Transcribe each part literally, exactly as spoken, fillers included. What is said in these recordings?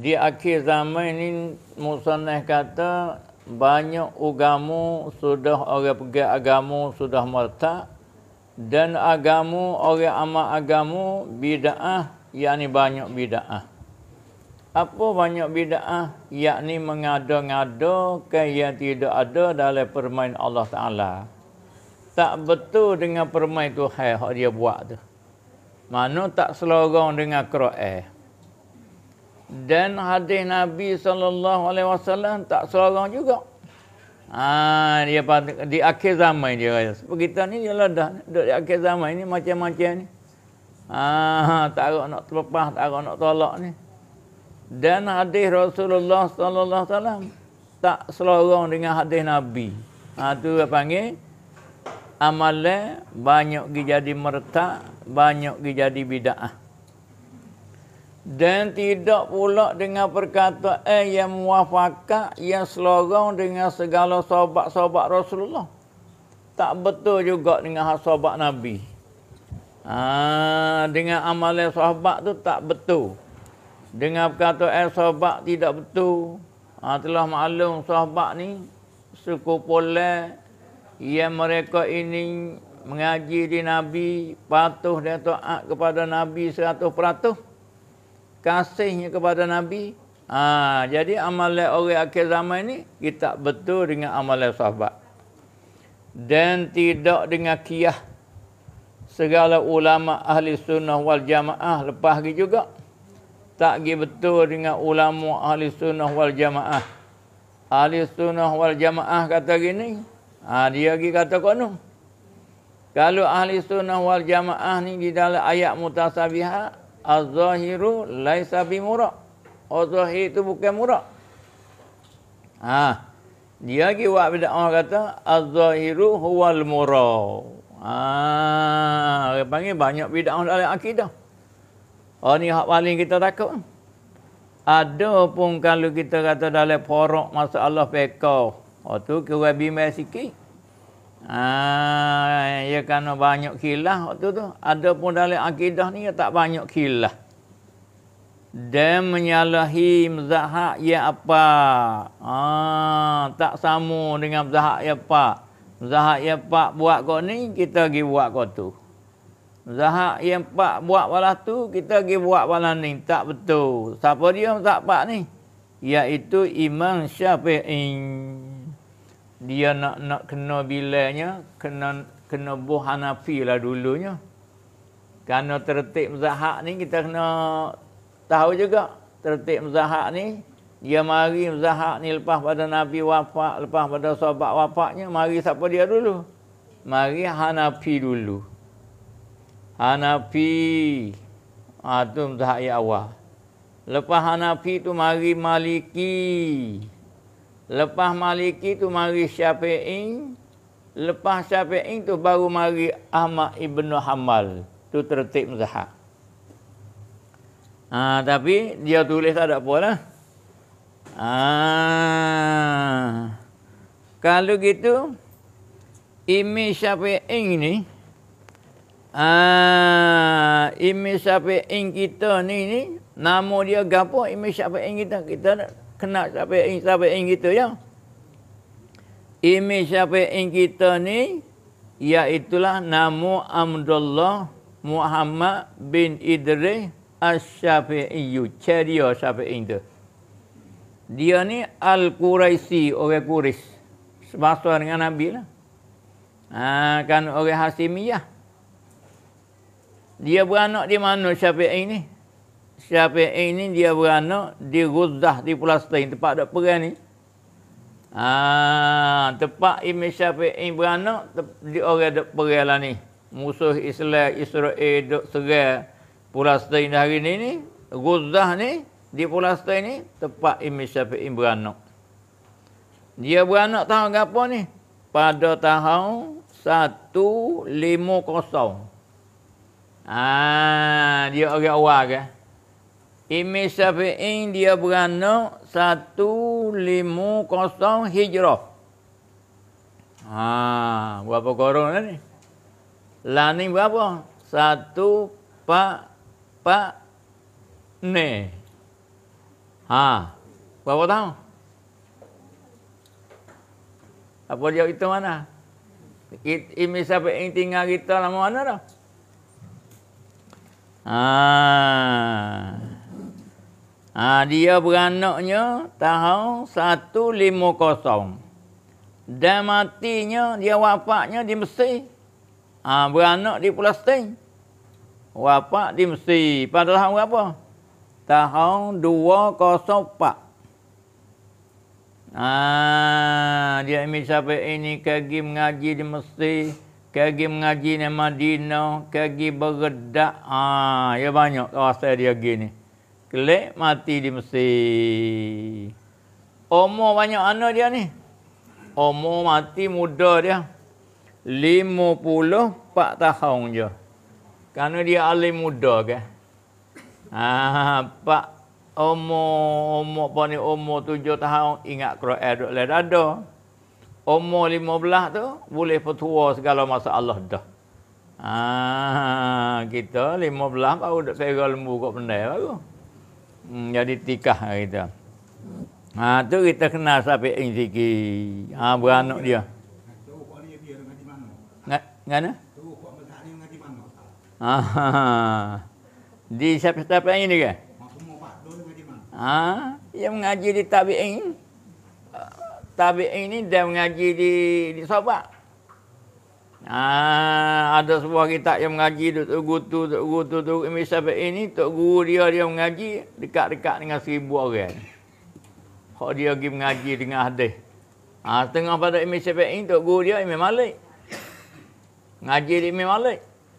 di akhir zaman ini musannaf kata banyak agama sudah orang pergi agama sudah murtad dan agama orang amal agama bid'ah, yakni banyak bid'ah. Apa banyak bid'ah? Yakni mengada-ngada ke yang tidak ada dalam permain Allah Ta'ala. Tak betul dengan permain Tuhan yang dia buat tu. Mana tak selorong dengan Quran. Dan hadis Nabi sallallahu alaihi wasallam tak selorong juga. Ha, dia di akhir zaman dia kata. Sebab kita ni dia dah duduk di akhir zaman ni macam-macam ni. Ha, tak ada nak terlepas, tak ada nak tolak ni. Dan hadis Rasulullah sallallahu alaihi wasallam tak selorong dengan hadis Nabi. Ha, tu dia panggil amalan banyak gi jadi murtad, banyak gi jadi bid'ah. Dan tidak pula dengan perkataan yang muafakat, yang selorong dengan segala sahabat-sahabat Rasulullah. Tak betul juga dengan sahabat Nabi. Ha, dengan amalan sahabat tu tak betul. Dengan perkataan sahabat tidak betul. Ha, telah maklum sahabat ni suku pola yang mereka ini mengaji di Nabi, patuh dan taat kepada Nabi seratus peratus. Kasihnya kepada Nabi. Ha, jadi amalan orang akhir zaman ni kita betul dengan amalan sahabat. Dan tidak dengan qiyas segala ulama ahli sunnah wal jamaah lepas lagi juga. Tak lagi betul dengan ulama ahli sunnah wal jamaah. Ahli sunnah wal jamaah kata gini. Ha, dia lagi kata kono. Kalau ahli sunnah wal jamaah ni di dalam ayat mutasabihat, az-zahiru laisa bimura. Az-zahir itu bukan mura. Ha, dia lagi buat bid'ah kata az-zahiru huwal mura. Ha, dia panggil banyak bid'ah dalam akidah. Oh ni hak paling kita takut. Ada pun kalau kita kata dalam porok masalah fiqh, oh tu kira bimbang sikit. Ah, ya kerana banyak khilaf waktu tu. Ada pun dalam akidah ni tak banyak khilaf. Dan menyalahi mazhab ya apa? Ah, tak sama dengan mazhab ya apa. Mazhab ya apa buat kau ni, kita pergi buat kau tu. Mazhab yang pak buat balas tu, kita pergi buat balas ni. Tak betul. Siapa dia mazhab pak ni? Iaitu Imam Syafi'i. Dia nak nak kena bilanya, kena kena buh Hanafi lah dulunya. Kerana tertib mazhab ni kita kena tahu juga. Tertib mazhab ni, dia mari mazhab ni lepas pada Nabi wafat, lepas pada sahabat wafatnya, mari siapa dia dulu? Mari Hanafi dulu. Hanafi. Ah tu mazhab yang awal. Lepas Hanafi tu mari Maliki. Lepas Maliki tu mari Syafi'i. Lepas Syafi'i tu baru mari Ahmad Ibn Hanbal. Tu tertib mazhab. Ha, tapi dia tulis tak ada apa lah. Ha, kalau gitu Imam Syafi'i ni, ah, Imam Syafi'i kita ni ni nama dia gapo? Imam Syafi'i kita kita kenal Syafi'i Syafi'i kita ya. Imam Syafi'i kita ni iaitulah nama Abdullah Muhammad bin Idris Asy-Syafi'i. Ceria Syafi'i tu. Dia ni Al-Quraisi, orang Quraisy. Sebasa dengan Nabi lah. Ha, kan orang Hasimiyah. Dia beranak di mana Syafi'i ni? Syafi'i ni dia beranak di Ghuzah di Palestin, tempat ada perang ni. Ah, tempat Imam Syafi'i beranak di orang ada perang lah ni. Musuh Islam Israel duk serang Palestin hari ni ni. Ghuzah ni di Palestin ni tempat Imam Syafi'i beranak. Dia beranak tahun berapa ni? Pada tahun seratus lima puluh. Ah, dia orang awal ke? Imam Syafi'i dia beranak seratus lima puluh Hijrah. Ha, berapa korang lah ni? Lah ni berapa? Satu, pak, pak, ne. Ha. Berapa tahun? Apa dia kita mana? Imam Syafi'i tinggal kita lama mana dah? Ha. Ha, dia beranaknya tahun seratus lima puluh. Dan matinya, dia wafatnya di Mesir. Ha, beranak di Palestin. Wafat di Mesir. Pada tahun berapa? Tahun dua kosong empat. Ah, dia Imam Syafi'i ini pergi mengaji di Mesir, pergi mengaji di Madinah, pergi beredak. Ah, ya banyak kawasan dia gini. Kelik mati di Mesir. Umur banyak anak dia ni. Umur mati muda dia. lima puluh empat tahun je. Kerana dia alim muda ke. Ah, pak umur umur apa ni umur tujuh tahun ingat Quran duk le dada. Umur lima belas tu boleh petua segala masalah dah. Ah, kita lima belas baru dak pegang lembu kok pandai baru. Hmm, jadi tikah kita. Ha, tu kita kenal Syafi'i sikit. Ha, beranak dia. Ngana? Ah. Di siapa-siapa ini ke? Ha, dia mengaji di tabi'in. Tabi'in ni dia mengaji di di sahabat. Ah, ada sebuah kitab yang mengaji Tok Guru tu, Tok Guru tu, Tok Imam Syafi'i ni, Tok Guru dia dia mengaji dekat-dekat dengan seribu orang. Hak dia pergi mengaji dengan hadis. Ah, tengah pada Imam Syafi'i, Tok Guru dia Imam Malik. Ngaji di Imam Malik.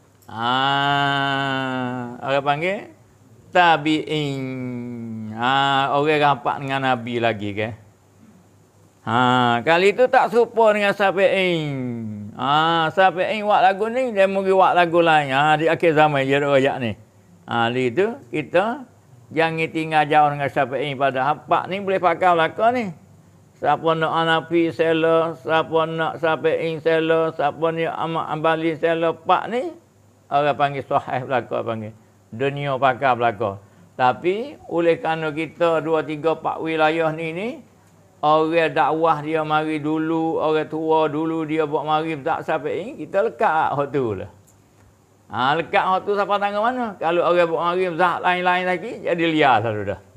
Ah, orang panggil tabi'in. Ah, orang rapat dengan Nabi lagi ke. Ha, kali itu tak serupa dengan Syafi'i. Ah, Syafi'i buat lagu ni, dia mesti buat lagu lain. Ah, di akhir zaman dia royak ni. Ah, di itu kita jangan tinggal jauh dengan Syafi'i pada hapak ni boleh pakai belaka ni. Siapa nak Hanafi sela, siapa nak Syafi'i sela, siapa ni Ahmad Ambali sela pak ni orang panggil sahih belaka panggil. Dunia pakai belaka. Tapi oleh kerana kita dua tiga empat wilayah ni ni orang dakwah dia mari dulu, orang tua dulu dia buat mari tak Syafi'i, kita lekat hak tu lah. Ha, lekat hak tu siapa tangan mana? Kalau orang buat mari zat lain-lain lagi jadi liar selalu dah.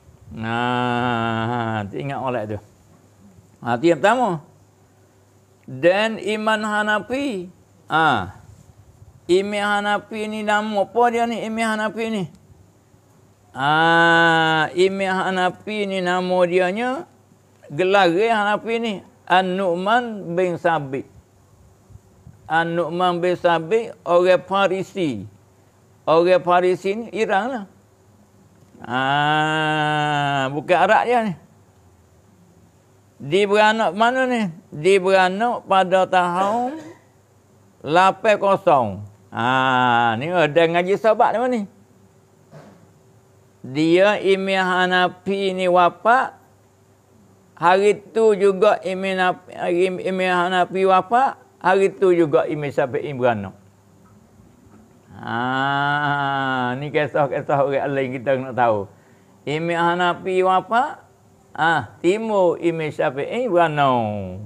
Nah, ingat oleh tu. Ha, tu yang pertama. Dan Imam Hanafi. Ah. Ha, Imam Hanafi ni nama apa dia ni Imam Hanafi ni? Ah, Imam Hanafi ni nama dianya gelar Hanafi ni An-Nu'man bin Sabit. An-Nu'man bin Sabit orang Farisi. Orang Farisi ni Iran lah. Ah, bukan Arab dia ni. Dia beranak mana ni? Dia beranak pada tahun lapan puluh. Ah, ni ada ngaji sahabat mana ni? Dia Imam Hanafi ni wafat. Hari tu juga Imam Imam Hanafi wafat. Hari tu juga Imam Syafi'i beranak. Ah, ni kisah-kisah orang lain kita nak tahu. Imam Hanafi wafat. Ah, timur Imam Syafi'i beranak.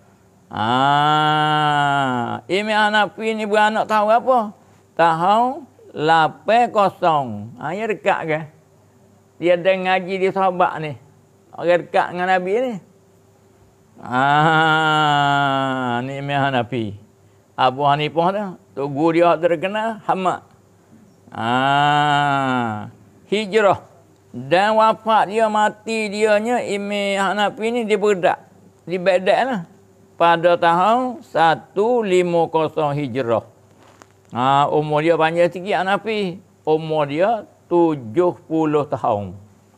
Ah, Imam Hanafi ni beranak tahun apa? Tahun lapan puluh. Ah, ya dekat ke? Dia ada ngaji di sahabat ni. Orang dekat dengan Nabi ni. Ah, ni Imam Hanafi. Abu Hanifah dah. Tok guru dia terkenal Hamad. Ah, hijrah. Dan wafat dia mati dianya Imam Hanafi ni di Baghdad. Di Baghdad lah. Pada tahun seratus lima puluh hijrah. Ah, umur dia panjang sikit Hanafi. Umur dia tujuh puluh tahun.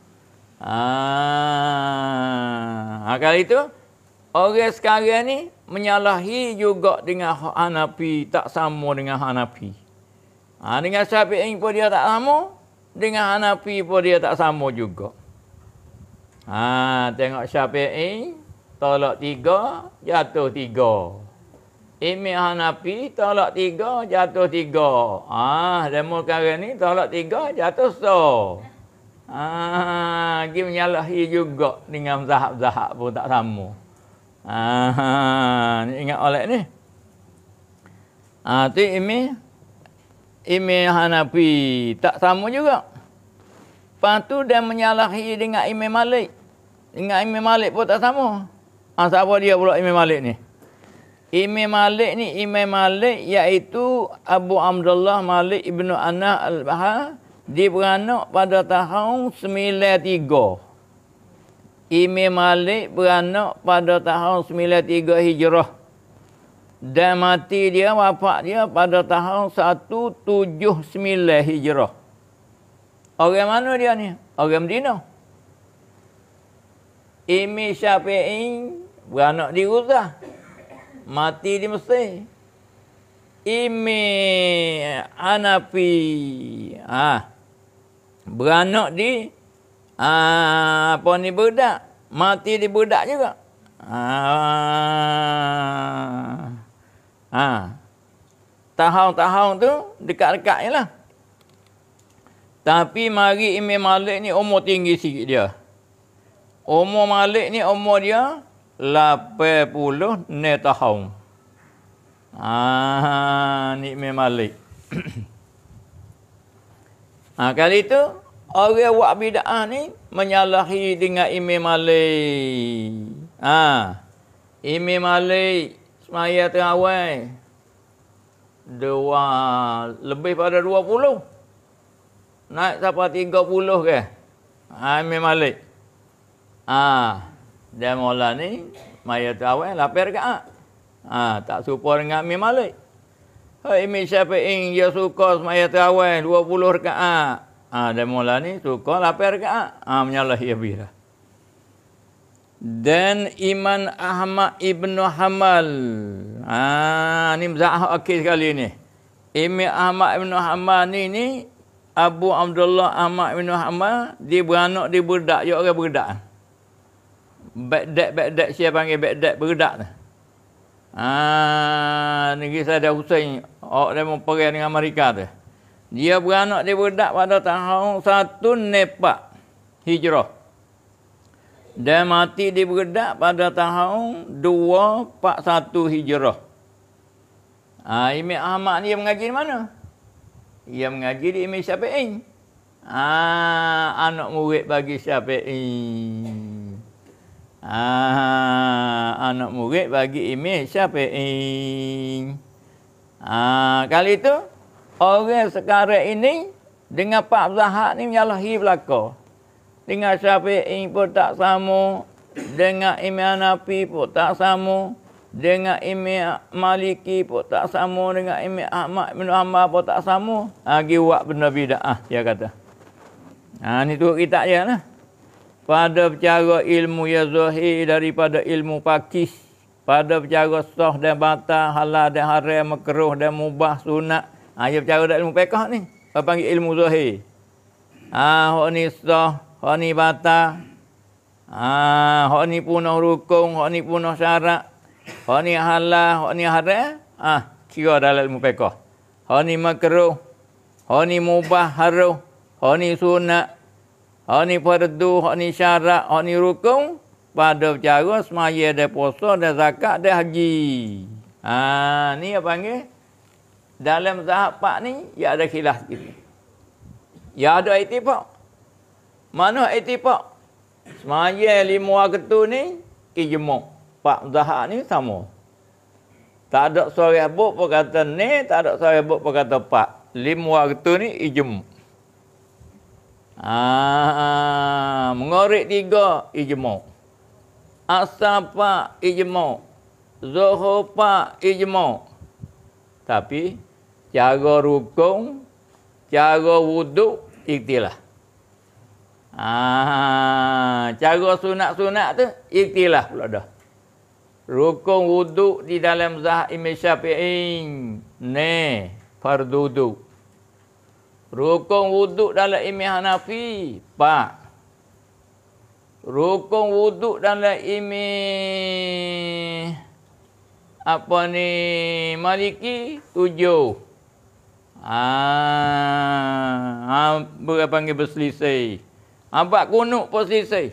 Ah, kali itu orang sekarang ni menyalahi juga dengan Hanafi, tak sama dengan Hanafi. Ah, dengan Syafi'i pun dia tak sama, dengan Hanafi pun dia tak sama juga. Ah, tengok Syafi'i tolak tiga, jatuh tiga. Imam Hanafi tolak tiga, jatuh tiga. Ah, demo sekarang ni tolak tiga, jatuh so. Ah, dia menyalahi juga dengan zahab-zahab pun tak sama. Ah, ni ingat oleh ni. Ah, tu Imam Imam Hanafi tak sama juga. Lepas tu dia menyalahi dengan Imam Malik. Dengan Imam Malik pun tak sama. Ah, siapa dia pula Imam Malik ni? Imam Malik ni, Imam Malik iaitu Abu Abdullah Malik ibnu Anas al-Bahar. Dia beranak pada tahun sembilan tiga. Imam Malik beranak pada tahun sembilan tiga Hijrah. Dan mati dia, wafat dia pada tahun seratus tujuh puluh sembilan Hijrah. Orang mana dia ni? Orang Madinah. Imam Syafi'i beranak di Ruzah. Mati di Mesir. Imam Hanafi ah beranak di ah, apa ni Baghdad. Mati di Baghdad juga. Ah, ah. Tahun-tahun tu dekat-dekatnya lah. Tapi mari Imam Malik ni umur tinggi sikit dia. Umur Malik ni umur dia lapan puluh enam tahun. Ah, ni Imam Malik. Ah, kali tu orang buat bid'ah ni menyalahi dengan Imam Malik. Ah, Imam Malik semaya terawih dua lebih pada dua puluh. Naik sampai tiga puluh ke? Ha, Imam Malik. Ah, dia mula ni maya terawih lapan rakaat. Ah, tak serupa dengan Imam Malik. Ha, Imam Syafi'i dia suka semaya terawih dua puluh rakaat. Ah, dia mula ni suka lapan rakaat. Ah, menyalahi habis dah. Dan Imam Ahmad ibnu Hanbal. Ah, ni mzahab akhir sekali ni. Imam Ahmad ibnu Hanbal ni ni Abu Abdullah Ahmad bin Hanbal, dia beranak di Baghdad, dia orang Baghdad. Baghdad, Baghdad, siapa panggil Baghdad, Baghdad tu. Ah, negeri Saddam Hussein, orang dia mau perang dengan Amerika tu. Dia beranak di Baghdad pada tahun satu Nepak Hijrah. Dan mati di Baghdad pada tahun dua empat satu Hijrah. Ah, Imam Ahmad ni mengaji di mana? Ia mengaji di Imam Syafi'i. Ah, anak murid bagi Syafi'i. Ah, anak murid bagi Imam Syafi'i. Ah, kali itu orang sekarang ini dengan Pak Zahak ni menyalahi belaka. Dengan Syafi'i pun tak sama, dengan Imam Hanafi pun tak sama. Dengan Imam Maliki pun tak sama, dengan Imam Ahmad bin Hanbal pun tak sama. Lagi buat benda bid'ah, dia kata. Ha, ni tu kita je lah. Pada perkara ilmu ya zahir daripada ilmu pakis. Pada perkara sah dan batal, halal dan haram, makruh dan mubah, sunat. Ha, dia perkara dalam ilmu fiqh ni. Apa panggil ilmu zahir. Ha, hak ni sah, hak ni batal. Ha, hak ni punah rukun, hak ni punah syarat. Hak ni halal, hak ni haram, ah, kira dalam ilmu fiqh. Hak ni makruh, hak ni mubah, haram, hak ni sunat, hak ni fardu, hak ni syarat, hak ni rukun, pada cara semaya dan puasa dan zakat dan haji. Ah, ni apa panggil? Dalam zahab pak ni, ya ada khilaf sikit. Ya ada ittifaq. Mana ittifaq? Semaya lima waktu ni, ijma'. Pak Zahak ni sama. Tak ada seorang buk pun kata ni, tak ada seorang buk pun kata pak. Lima waktu ni ijma'. Ah, mengorek tiga ijma'. Asar pak ijma'. Zuhur pak ijma'. Tapi cara rukun, cara wuduk ikhtilaf. Ah, cara sunat-sunat tu ikhtilaf pula dah. Rukun wuduk di dalam zahab Imam Syafi'i ni fardu wuduk. Rukun wuduk dalam Imam Hanafi pak. Rukun wuduk dalam Imam apa ni Maliki tujuh. Ah, ha, berapa panggil berselisih. Abad kunuk pun sisih.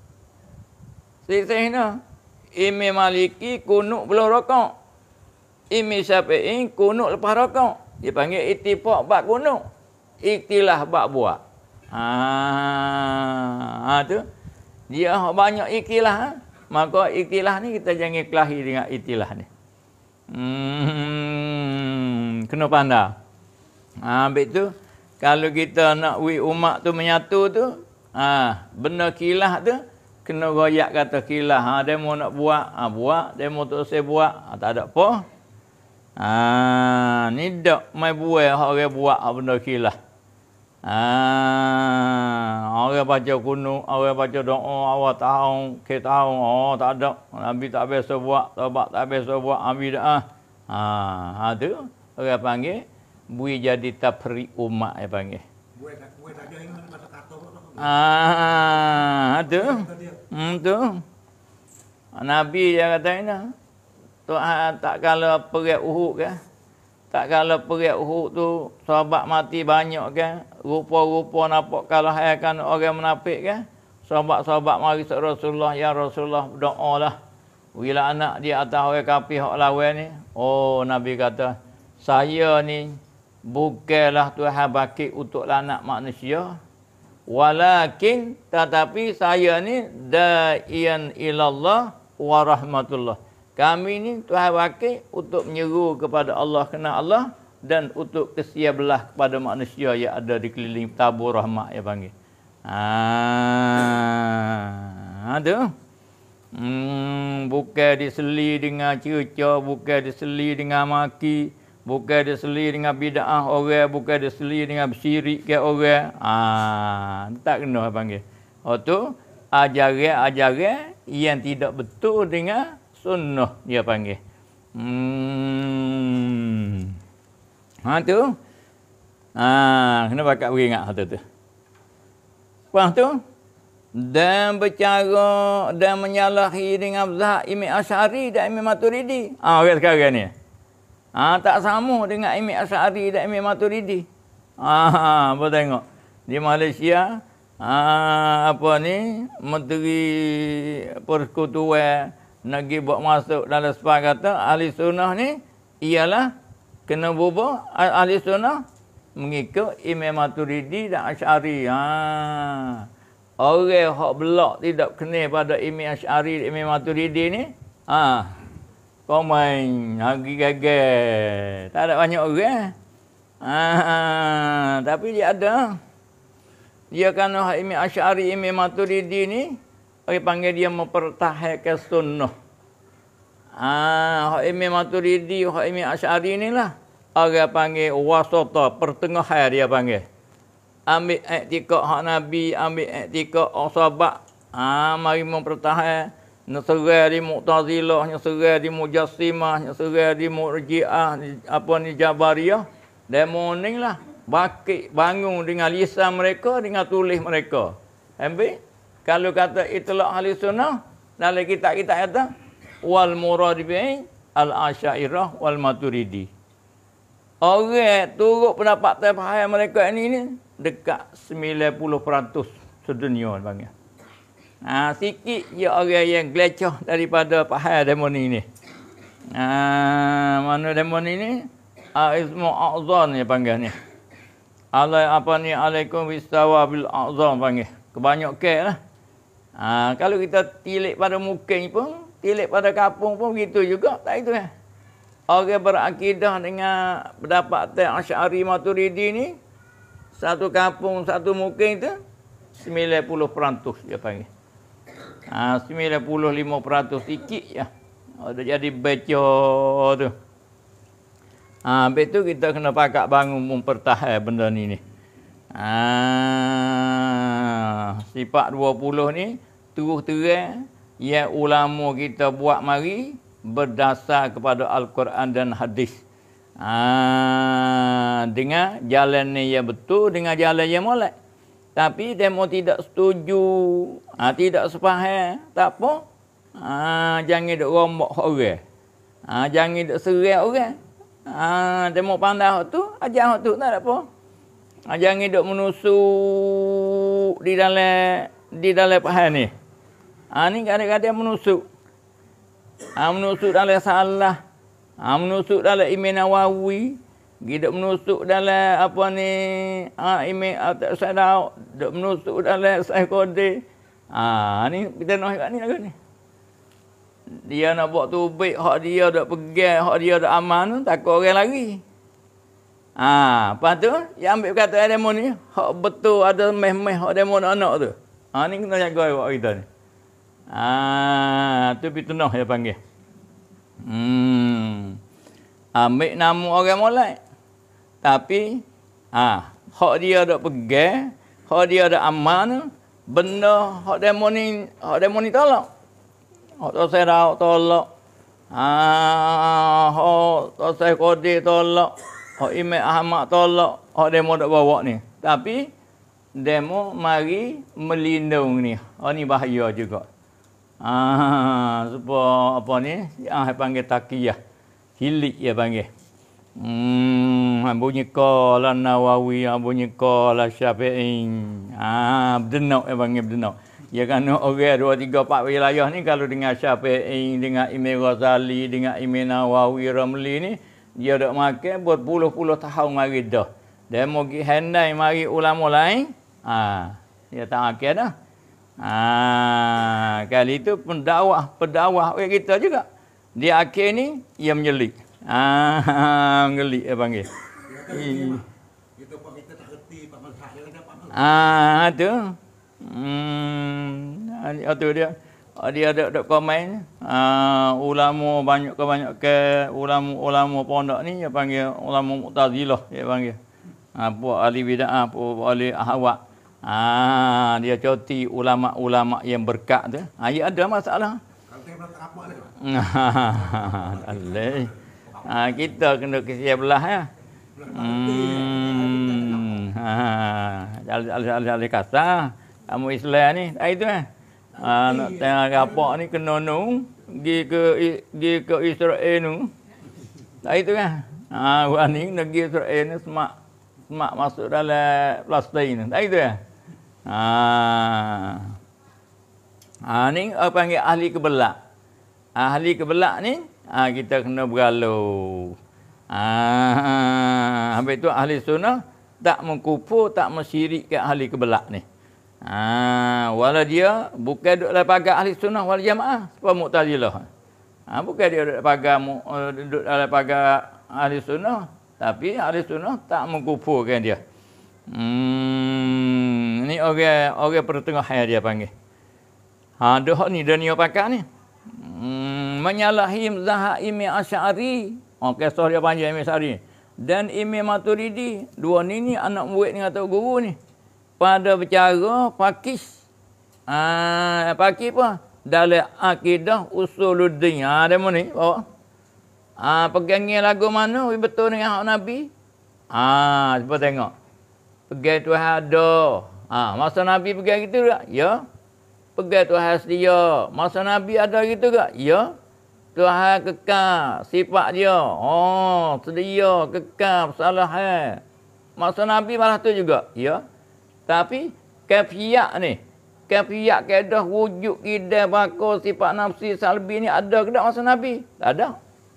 Sisih ni. Imam Maliki kunuk belum rokok. Imam Syafi'i kunuk lepas rokok. Dia panggil ittifaq bab kunuk. Ikhtilah bab buat. Ha, ha tu. Dia banyak ikhtilah. Ha? Maka ikhtilah ni kita jangan kelahi dengan ikhtilah ni. Hmm, kena pandai. Ha, habis tu kalau kita nak wi umat tu menyatu tu, ha, benda kilah tu kena royak kata kilah. Ha, demo nak buat, ha, buat, demo tu saya buat, ha, tak ada apa. Ha, ni dak mai buai orang buat benda kilah. Ah, orang baca kunut, orang baca doa awal tahun, ke tahun, oh tak ada. Nabi tak biasa buat, taubat tak biasa buat, ambil dah. Ah, ha tu orang panggil bui jadi tafri umat dia panggil. Bui tak bui tak ada ingat masa kata. Ah, tu. Hmm tu. Nabi dia kata ini. Tuhan tak kala perang Uhud ke? Tak kala perang Uhud tu sahabat mati banyak kan, rupa-rupa nampak kalahkan orang munafik kan. Sahabat-sahabat mari ke Rasulullah, ya Rasulullah berdoalah. Bila anak dia atas orang kafir hak lawan ni, oh Nabi kata, saya ni bukanlah Tuhan bagi untuk anak manusia, walakin tetapi saya ni da'iyan ilallah wa rahmatullah. Kami ni Tuhan wakil untuk menyeru kepada Allah kena Allah dan untuk kesia belah kepada manusia yang ada di keliling tabur rahmat yang panggil. Ah, ada. Hmm, bukan diseli dengan cerca, bukan diseli dengan maki, bukan diseli dengan bid'ah orang, bukan diseli dengan syirik ke orang. Ah, tak kena panggil. Oh tu ajaran-ajaran yang tidak betul dengan sunnah dia panggil. Hmm. Ha tu. Ha, kena pakat beringat hal tu. Lepas tu dan bercara dan menyalahi dengan mazhab Imam Asy'ari dan Imam Maturidi. Ah, ha, orang sekarang ni. Ah, ha, tak sama dengan Imam Asy'ari dan Imam Maturidi. Ah, ha, apa tengok. Di Malaysia, ah ha, apa ni, Menteri Persekutuan nak buat masuk dalam sepakatan ahli sunnah ni ialah kena bubuh ahli sunnah mengikut Imam Maturidi dan Asy'ari. Ha. Orang hak belak tidak kena pada Imam Asy'ari dan Imam Maturidi ni, ha. Kau main hagi gagal. Tak ada banyak orang. Ha, ha. Tapi dia ada. Dia kan Imam Asy'ari, Imam Maturidi ni orang panggil dia mempertahankan sunnah. Ah, hak Imam Maturidi, hak Imam Asy'ari ni lah. Orang panggil wasata, pertengahan dia panggil. Ambil i'tikad hak Nabi, ambil i'tikad sahabat. Ah, mari mempertahankan. Nyeserai di Mu'tazilah, nyeserai di Mujassimah, nyeserai di Murji'ah, apa ni Jabariyah. Demo ni lah. Bakit bangun dengan lisan mereka, dengan tulis mereka. Ambil. Kalau kata itulah ahli sunnah, dalam kitab kita kata wal murad bi al-Asy'ariyah wal Maturidi. Orang turut pendapat terfaham mereka ini ni dekat sembilan puluh peratus sedunia panggil. Ha, sikit je orang yang gelecah daripada faham demoni ni. Ha, mana demoni ni? Ismu a'zam ni panggil ni. Allah apa ni alaikum bisawa bil a'zam panggil. Kebanyakan lah. Ha, kalau kita tilik pada mukim pun, tilik pada kampung pun begitu juga. Tak itu kan? Orang berakidah dengan pendapat Asy'ari Maturidi ni, satu kampung, satu mukim tu, sembilan puluh peratus dia panggil. Ha, sembilan puluh lima peratus sikit je. Ada jadi baca tu. Ha, habis tu kita kena pakat bangun mempertahankan benda ni ni. Ah, sifat dua puluh ni terus terang yang ulama kita buat mari berdasar kepada Al-Quran dan hadis. Ah, dengan jalan ni yang betul, dengan jalan yang molek. Tapi demo tidak setuju, ah, tidak sepaham, tak apa. Ah, jangan duk rombak orang. Ah, jangan duk serai orang. Ah, demo pandai hak tu, ajar hak tu tak ada apa. Ha, jangan duk menusuk di dalam di dalam pahan ni. Ha, ni kadang-kadang menusuk. Ha, menusuk dalam salah. Ha, menusuk dalam Imam Nawawi. Dia menusuk dalam apa ni, ha, Imam At-Sadau, duk menusuk dalam Sahih Qadir. Ha, ni kita nak kat ni lagu ni. Dia nak buat tubik, hak dia dak pegang, hak dia dak aman tu, takut orang lari. Ha, lepas tu, yang ambil kata demo ni, hak betul ada meh-meh hak demo anak tu. Ha, ni kena jaga awak kita ni. Ha, tu fitnah dia panggil. Hmm. Ambil nama orang molek. Tapi, ha, hak dia dak pegang, hak dia dak aman, benda hak demo ni, hak demo ni tolak. Hak tu saya tolak. Ah, hak tu saya Qadir tolak. Hak Imam Ahmad tolak. Hak demo dak bawa ni. Tapi demo mari melindung ni. Oh ni bahaya juga. Ah, sebab apa ni? Yang panggil takiyah. Hilik dia panggil. Hmm, bunyi qala Nawawi, bunyi qala Syafi'i. Ah, bedenok dia panggil bedenok. Ya kan orang dua tiga empat wilayah ni kalau dengan Syafi'i, dengan Imam Ghazali, dengan Imam Nawawi, Ramli ni dia dak makan berpuluh-puluh tahun mari dah. Dia mau pergi handai mari ulama lain, ah, dia tak makan dah. Ah, kali itu pendakwah, pendakwah orang kita juga. Dia akhir ni ia menyelik. Ah, mengelik dia panggil. Kita pak kita tak reti pak mazhab dia ada pak mazhab. Ah, tu. Hmm, itu dia. Dia ada ada komen. Uh, ulama banyak kebanyak ke ulama-ulama pondok ni dia panggil ulama Mu'tazilah dia panggil. Apa uh, ahli bid'ah, apa ahli ahwa. Ah, dia cuti ulama-ulama yang berkat tu. Ah, ya ada masalah. Kalau dia tak apa dah. Allah. Ah, kita kena kesiap belah ya. Hmm. Ha, al-al kasar. Kamu Islam ni, dah itu kan. Ha, nak tengok rapak ni kena nu, pergi ke pergi ke Israel nu. Dah itu kan. Ha, orang ni pergi Israel ni semak semak masuk dalam Palestin. Dah itu kan. Ha. Ha ni orang panggil ahli kebelak. Ahli kebelak ni, ha, kita kena bergalau. Ah, habis tu ahli sunnah tak mengkufur, tak mensyirik ke ahli kebelak ni. Ah, wala dia bukan duduk dalam pagar ahli sunnah wal jamaah, sebab Mu'tazilah. Ah, bukan dia duduk pagar duduk dalam pagar ahli sunnah, tapi ahli sunnah tak mengkufurkan dia. Hmm, ni orang orang pertengahan dia panggil. Ha, dah ni dunia pakar ni. Hmm, menyalahi mazhab Imam Asy'ari. Oh, kisah dia panjang Imam Asy'ari. Dan Imam Maturidi, dua ni ni anak murid dengan tok guru ni. Pada bicara pakis. Ah, pakis apa? Dalam akidah usuluddin. Ah, demo ni bawa. Ah, pegangnya lagu mana betul dengan hak Nabi? Ah, cuba tengok. Pegang Tuhan ada. Ah, masa Nabi pegang gitu tak? Ya. Pegang Tuhan sedia. Masa Nabi ada gitu tak? Ya. Tuhan kekal, sifat dia. Oh, sedia, kekal, persalahan. Masa Nabi malah tu juga. Ya. Tapi, kafiat ni. Kafiat kedah wujud kidai bakal sifat nafsi salbi ni ada ke tak masa Nabi? Tak ada.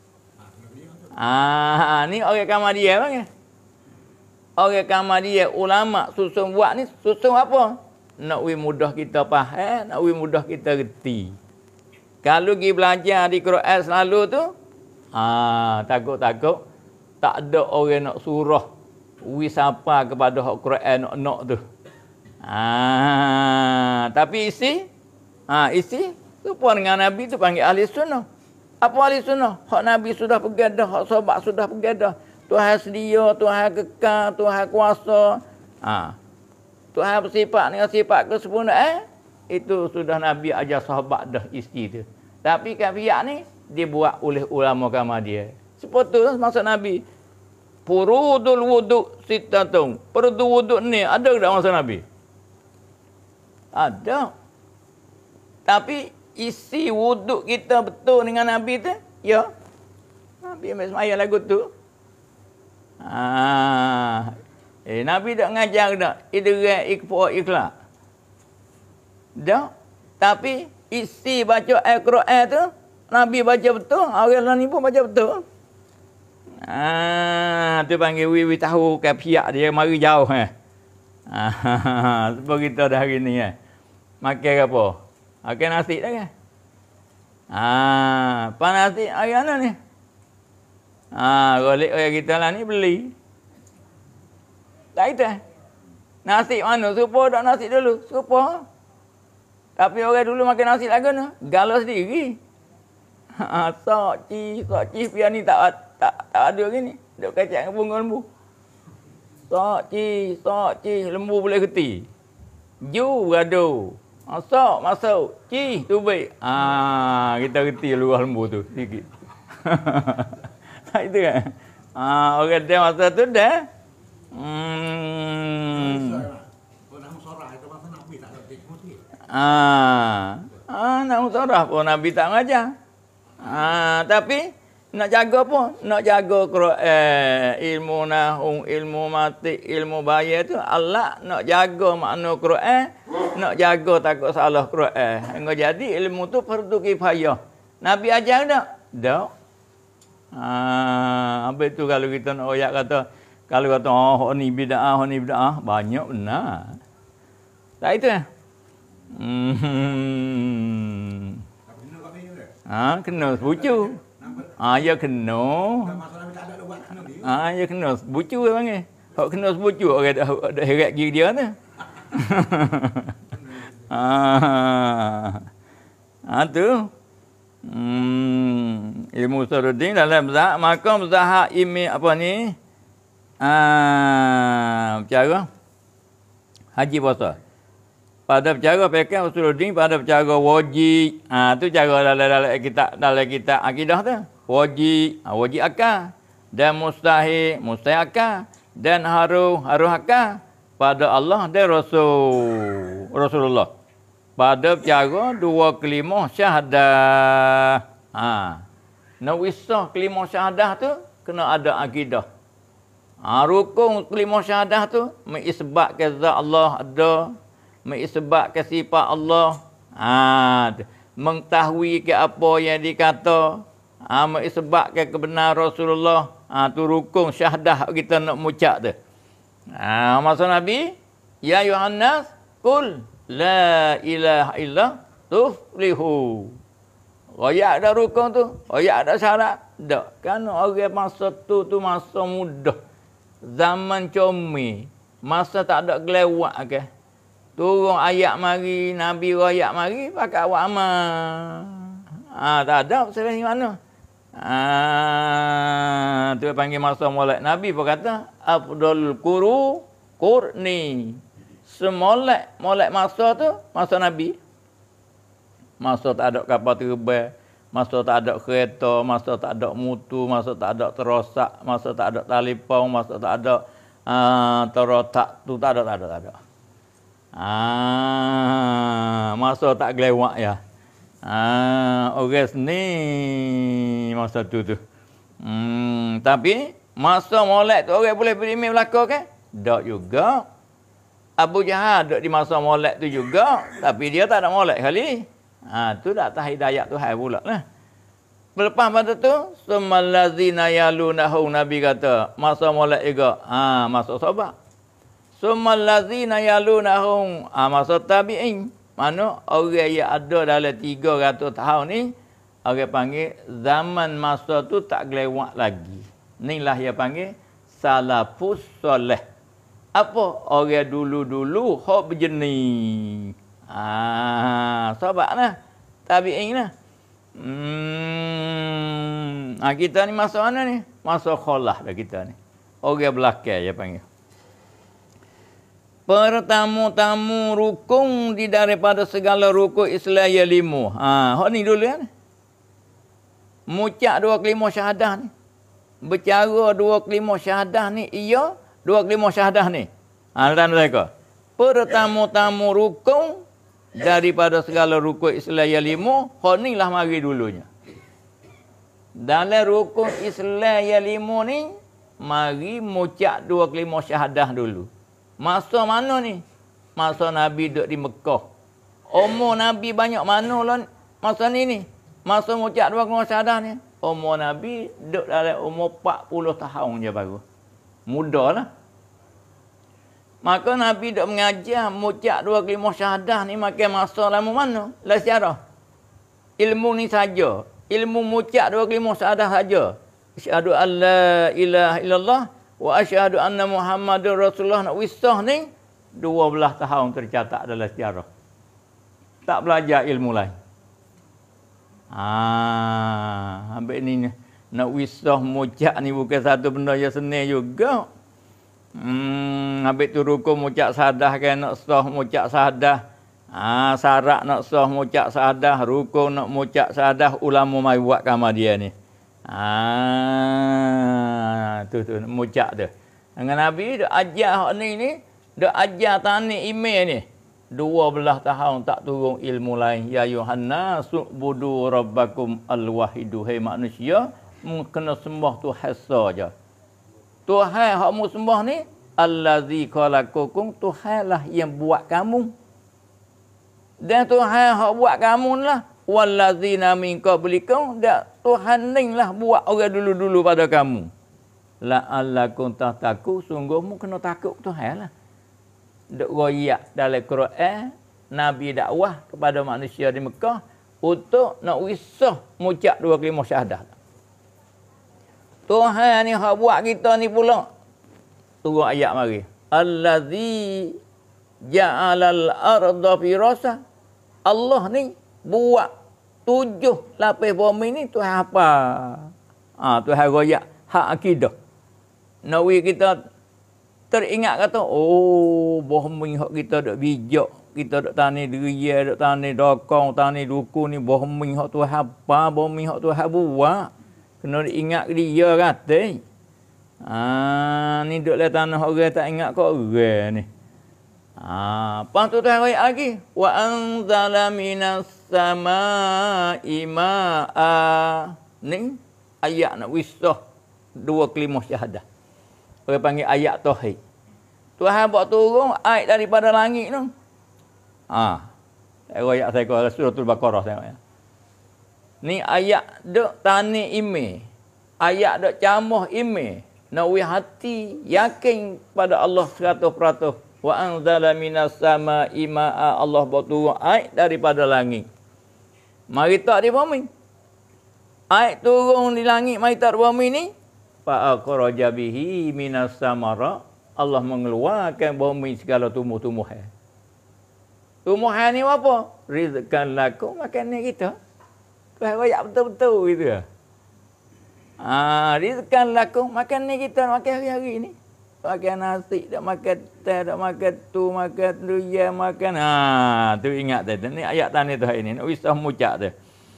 Ah, ni orang Kamadiyah bang. Orang Kamadiyah, ulama susun buat ni, susun apa? Nak we mudah kita faham, nak we mudah kita reti. Kalau pergi belajar di Quran selalu tu, ah, takut-takut tak ada orang nak surah wisapa kepada hak Quran nak-nak tu. Ah, tapi isi, ah, isi serupa dengan Nabi tu panggil ahli sunnah. Apa ahli sunnah? Hak Nabi sudah pegang dah, hak sahabat sudah pegang dah. Tuhan sedia, Tuhan kekal, Tuhan kuasa. Ah, Tuhan bersifat dengan sifat kesempurnaan, itu sudah Nabi ajar sahabat dah isi tu. Tapi kafiat ni dibuat oleh ulama Kamadiyah. Seperti tu maksud Nabi. Furudul wudu sittatung. Fardu wudu ni ada ke tak masa Nabi? Ada. Tapi isi wudu kita betul dengan Nabi tu? Ya. Nabi ambil semaya lagu tu. Ah, Eh, Nabi tak ngajar dak. Idrak ikfa ikhlas. Dak. Tapi isi baca Al-Quran tu, Nabi baca betul, orang lain pun baca betul. Ah, tu panggil wiwi tahu ke pihak dia mari jauh eh. Ah, sebab kita dah hari ni eh. Makan apa? Makan nasi dah kan? Ah, pan nasi hari mana ni? Ah, golek orang kita lah ni beli. Tak itu. Nasi mana? Supa tak nasi dulu? Supa. Tapi orang dulu makan nasi lagu ni. Galau sendiri. Ha, sok ci, sok ci pian ni tak tak tak ada gini. Duk kacang lembu lembu. Sok ci, sok ci, lembu boleh keti. Ju gaduh. Ha, sok masuk. Ci tu baik. Ah, kita keti luar lembu tu sikit. Tak itu kan? Ah, orang dia masa tu dah. Hmm. Ah, ah nak musyawarah pun Nabi tak ngajar. Ah, tapi nak jaga pun, nak jaga Quran, ilmu nahwu, ilmu mati, ilmu bayar tu Allah nak jaga makna Quran, nak jaga takut salah Quran. Hingga jadi ilmu tu fardu kifayah. Nabi ajar tak? Tak. Ah, habis tu kalau kita nak oyak kata, kalau kata oh ni bid'ah, oh ni bid'ah, banyak benar. Tak itu eh? Hmm. Ah, kena sebucu. Ah, ya kena. Ah, ya kena sebucu dia panggil. Hak kena sebucu orang dah dah heret gigi dia tu. Ah. Ah tu. Hmm, ilmu Saruddin dalam zahak makam zahak imi apa ni? Ah, cara haji puasa. Pada cara fikih Usuluddin, pada cara wajib. Ah tu cara dalam dalam kita dalam kita akidah tu. Wajib, ah, wajib akal. Dan mustahil, mustahil akal. Dan haru, haru akal pada Allah dan Rasul Rasulullah. Pada cara dua kelimah syahadah. Ha. Nak wisah kelimah syahadah tu kena ada akidah. Ha, rukun kelimah syahadah tu mengisbat ke zat Allah ada, mengisbat ke sifat Allah. Ha, mengetahui ke apa yang dikata, ha, mengisbat ke kebenaran Rasulullah. Ha, tu rukun syahadah kita nak mengucap tu. Ha, maksud Nabi, ya Yohanes, kul la ilaha illa tuflihu. Royak ada rukun tu, royak ada syarat. Tak. Kan orang masa tu tu masa mudah. Zaman comel. Masa tak ada gelewak ke. Turun ayat mari, Nabi royak mari, pakai awak amal. Ah, tak ada selain mana. Ah, tu panggil masa molek. Nabi pun kata, afdalul quru qurni. Semolek, molek masa tu, masa Nabi. Masa tak ada kapal terbang, masa tak ada kereta, masa tak ada mutu, masa tak ada terosak, masa tak ada telefon, masa tak ada uh, terotak, tu tak ada, tak ada, tak ada. Ah, masa tak gelewak ya. Ah, orang seni masa tu tu. Hmm, tapi masa molek tu orang boleh berimej belaka kan? Tak juga. Abu Jahal duduk di masa molek tu juga, tapi dia tak ada molek kali. Ha, tu dah tak hidayat Tuhan pula lah. Lepas pada tu, sumallazina yalunahu, Nabi kata, masa molek juga. Ha, masa sahabat. Sumallazina yalunahu, ha, masa tabi'in. Mana orang yang ada dalam tiga ratus tahun ni, orang panggil zaman masa tu tak gelewak lagi. Inilah yang panggil salafus soleh. Apa? Orang dulu-dulu hok berjenis. Ah, sahabat lah. Tabi'in lah. Hmm, ah, kita ni masa mana ni? Masa kholah dah kita ni. Orang belakang dia panggil. Pertamu-tamu rukun di daripada segala rukun Islam yang lima. Ha, hok ni dulu kan. Mucak dua kelima syahadah ni. Bercara dua kelima syahadah ni ia dua kelima syahadah ni. Ha, dan mereka. Pertamu-tamu rukun daripada segala rukun Islam yang lima, hak ni lah mari dulunya. Dalam rukun Islam yang lima ni, mari mucak dua kelima syahadah dulu. Masa mana ni? Masa Nabi duduk di Mekah. Umur Nabi banyak mana lah masa ni ni? Masa mucak dua kelima syahadah ni. Umur Nabi duduk dalam umur empat puluh tahun je baru. Muda lah. Maka Nabi duduk mengajar mucak dua kelima syahadah ni makan masa lama mana? Lah sejarah. Ilmu ni saja. Ilmu mucak dua kelima syahadah saja. Asyhadu an la ilaha illallah wa asyhadu anna Muhammadur Rasulullah nak wisah ni dua belas tahun tercatat dalam sejarah. Tak belajar ilmu lain. Ah, ambil ni nak wisah mucak ni bukan satu benda yang senang juga. Hmm, ambil tu rukun mucak sahadah kan nak sah mucak sahadah. Ah, syarat nak sah mucak sahadah, rukun nak mucak sahadah, ulama mai buat kamar dia ni. Ah, tu tu mucak tu. Dengan Nabi dak ajar hak ni ni, dak ajar tani email ni. dua belas tahun tak turun ilmu lain. Ya Yohanna su'budu rabbakum al-wahidu. Hai manusia, mu kena sembah Tuhan saja. Tuhan hak mu sembah ni allazi khalaqakum, Tuhan lah yang buat kamu. Dan Tuhan hak buat kamu lah. Wallazina min qablikum, dak Tuhan ni lah buat orang dulu-dulu pada kamu. La'allakum tattaqun, sungguh mu kena takut Tuhan lah. Duk royak dalam Quran, Nabi dakwah kepada manusia di Mekah untuk nak wisah mucak dua kelima syahadah. Tuhan ni hak buat kita ni pula. Turun ayat mari. Allazi ja'alal arda firasa. Allah ni buat tujuh lapis bumi ni Tuhan apa? Ah, Tuhan royak hak akidah. Nawi kita teringat kata, oh, bumi hak kita dak bijak, kita dak tani deria, dak tani dokong, tani duku ni bumi hak Tuhan apa? Bumi hak Tuhan buat. Kena ingat dia kata. Ah, ni duk le tanah orang tak ingat kau orang ni. Ah, lepas tu Tuhan ayat lagi. Wa anzala minas samaa'i ma'a. Ni ayat nak wisah dua kelima syahadah. Orang panggil ayat tauhid. Tuhan buat turun ayat daripada langit tu. Ah. Ayat saya kau suratul Baqarah tengok ya. Ni ayat duk tani ime. Ayat duk camah ime. Nawi hati yakin pada Allah seratus peratus. Wa anzala minas samaa'i ma'a, Allah buat turun air daripada langit. Mari tak di bumi. Air turun di langit, mari tak di bumi ni. Fa akhraja bihi minas samara, Allah mengeluarkan bumi segala tumbuh-tumbuhan. Tumbuhan ni apa? Rizqan lakum, makanan kita. Tuhan royak betul-betul gitu. Ah, rizqan lakum, makanan kita makan hari-hari ni. Makan nasi, tak makan teh, tak makan tu, makan durian, makan. Ha, tu ingat tu. Ni ayat tani tu hari ni. Nak wisah mucak tu.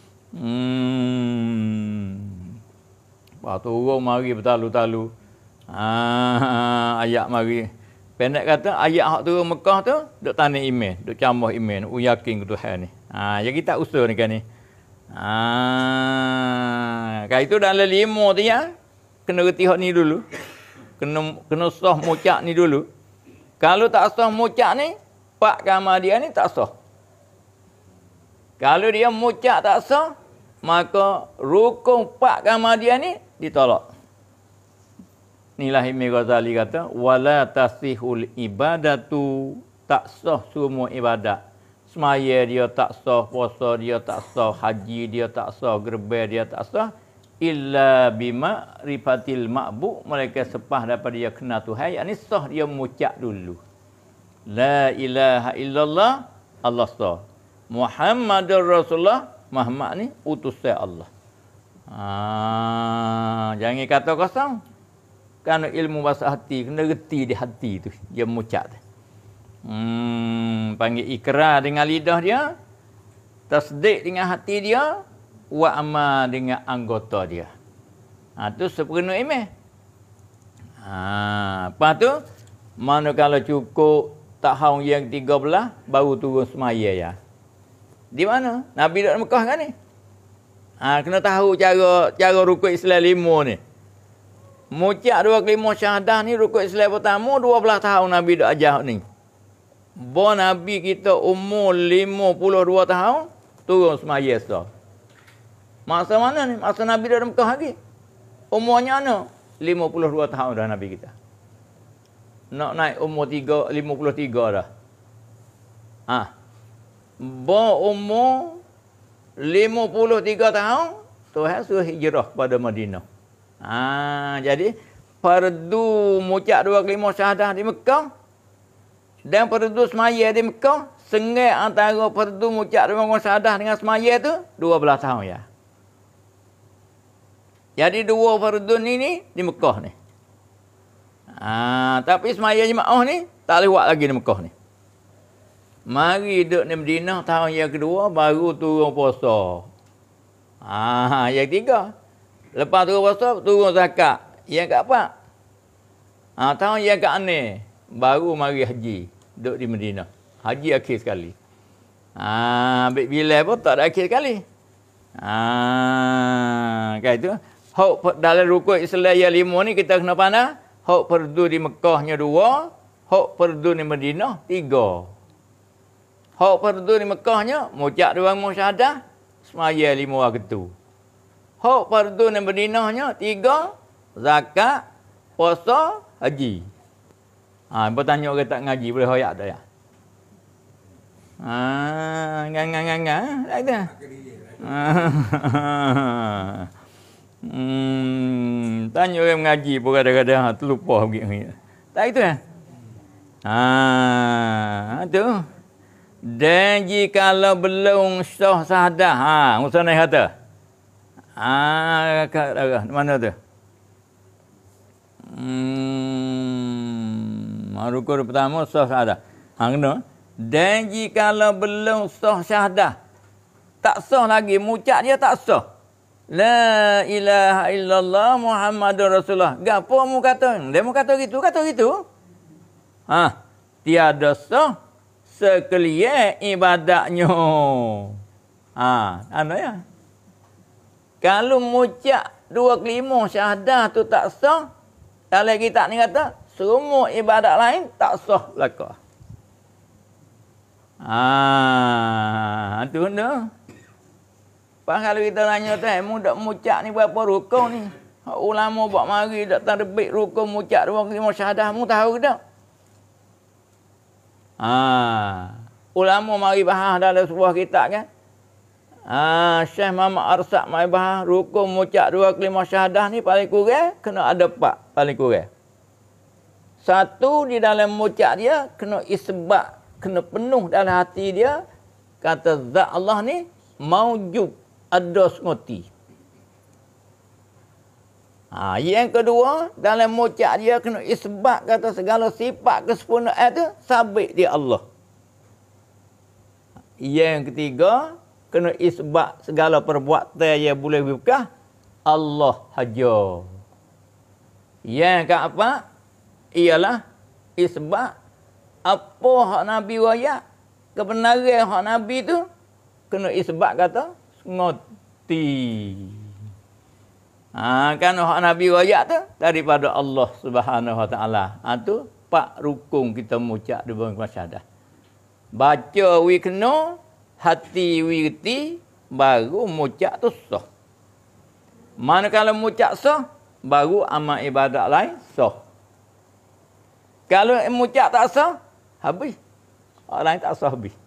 Hmm. Lepas turun mari bertalu-talu. Ha, ayat mari. Pendek kata, ayat hak turun Mekah tu, duk tani iman. Duk camah iman. Duk yakin ke Tuhan ni. Ha, jadi kita usul ni kan ni. Ha, kalau itu dalam lima tu ya, kena reti hak ni dulu. Kena kena sah mucak ni dulu. Kalau tak sah mucak ni, pak kamar dia ni tak sah. Kalau dia mucak tak sah, maka rukun pak kamar dia ni ditolak. Inilah Imam Ghazali kata, wala tasihul ibadatu, tak sah semua ibadat. Semaya dia tak sah, puasa dia tak sah, haji dia tak sah, gerber dia tak sah. Illa bima rifatil ma'bu, mereka sepah daripada dia kenal Tuhan, yakni sah dia mucak dulu. La ilaha illallah, Allah sah. Muhammadur Rasulullah, Muhammad ni utusan Allah. Ah, jangan kata kosong. Kerana ilmu bahasa hati, kena reti di hati tu, dia mucak tu. Hmm, panggil ikrar dengan lidah dia, tasdik dengan hati dia, wa amal dengan anggota dia. Ha, tu sepenuh iman. Ha, lepas tu, mana kalau cukup tahun yang tiga belas, baru turun semaya ya. Di mana? Nabi duduk Mekah kan ni? Ha, kena tahu cara cara rukun Islam lima ni. Mucak dua kelima syahadah ni rukun Islam pertama dua belas tahun Nabi dak ajar ni. Bo Nabi kita umur lima puluh dua tahun turun semaya sah. Masa mana ni? Masa Nabi dah Mekah lagi. Umurnya mana? lima puluh dua tahun dah Nabi kita. Nak naik umur tiga, lima puluh tiga dah. Ha. Bo umur lima puluh tiga tahun Tuhan suruh hijrah pada Madinah. Ha, jadi fardu mucak dua kelima syahadah di Mekah dan fardu semaya di Mekah, sengai antara fardu mucak dua kelima syahadah dengan semaya tu dua belas tahun ya. Jadi dua fardu ni ni di Mekah ni. Ha, tapi semaya jemaah ni tak boleh buat lagi di Mekah ni. Mari duduk di Madinah tahun yang kedua baru turun puasa. Ha, yang tiga. Lepas turun puasa, turun zakat. Yang keempat. Ha, tahun yang ke-enam baru mari haji. Duduk di Madinah. Haji akhir sekali. Ha, bila pun tak ada akhir sekali. Ha, kan itu. Hak dalam rukun Islam yang lima ni kita kena pandang. Hak fardu di Mekahnya dua. Hak fardu di Madinah tiga. Hak fardu di Mekahnya mucak dua musyahadah. Semaya lima waktu. Hak fardu di Madinahnya tiga. Zakat, puasa, haji. Ha, bertanya orang tak ngaji boleh hoyak tak ya? Ha, ngang-ngang-ngang. Tak ada. Hmm, tanya orang mengaji pun kadang-kadang ha, terlupa begini. Tak itu ya? Ha, tu. Dan jikalau belum sah syahadah, ha, Musanai kata. Ha, kat mana tu? Hmm, rukun pertama sah syahadah. Ha, kena. Dan jikalau belum sah syahadah, tak sah lagi, mucak dia tak sah. La ilaha illallah Muhammadur Rasulullah. Gapo mu kata? Dia mu kata gitu, kata gitu. Ha, tiada sah sekalian ibadatnya. Ha, anu ya. Kalau mucak dua kelima syahadah tu tak sah, dalam kitab ni kata semua ibadat lain tak sah belaka. Ah, tu benda. Pas kalau kita tanya tu, mu dak mucak ni berapa rukun ni? Ulama buat mari dak terbit rukun mucak dua kelima syahadah, mu tahu ke tak? Ah, ulama mari bahas dalam sebuah kitab kan? Ah, Syekh Muhammad Arsak mai bahas rukun mucak dua kelima syahadah ni paling kurang kena ada empat paling kurang. Satu di dalam mucak dia kena isbat, kena penuh dalam hati dia kata zat Allah ni maujud, ada ngoti. Ha, yang kedua, dalam mucak dia kena isbat kata segala sifat kesempurnaan tu sabit dia Allah. Yang ketiga, kena isbat segala perbuatan yang boleh berkah Allah haja. Yang keempat ialah isbat apa hak Nabi wayak, kebenaran hak Nabi tu kena isbat kata ngoti. Ha, kan hak Nabi wayak tu daripada Allah Subhanahu Wa Taala. Ha tu empat rukun kita mucak di bulan syahadah. Baca wi kena, hati wi reti, baru mucak tu sah. Manakala mucak sah, baru amal ibadat lain sah. Kalau mucak tak sah, habis. Orang lain tak sah habis.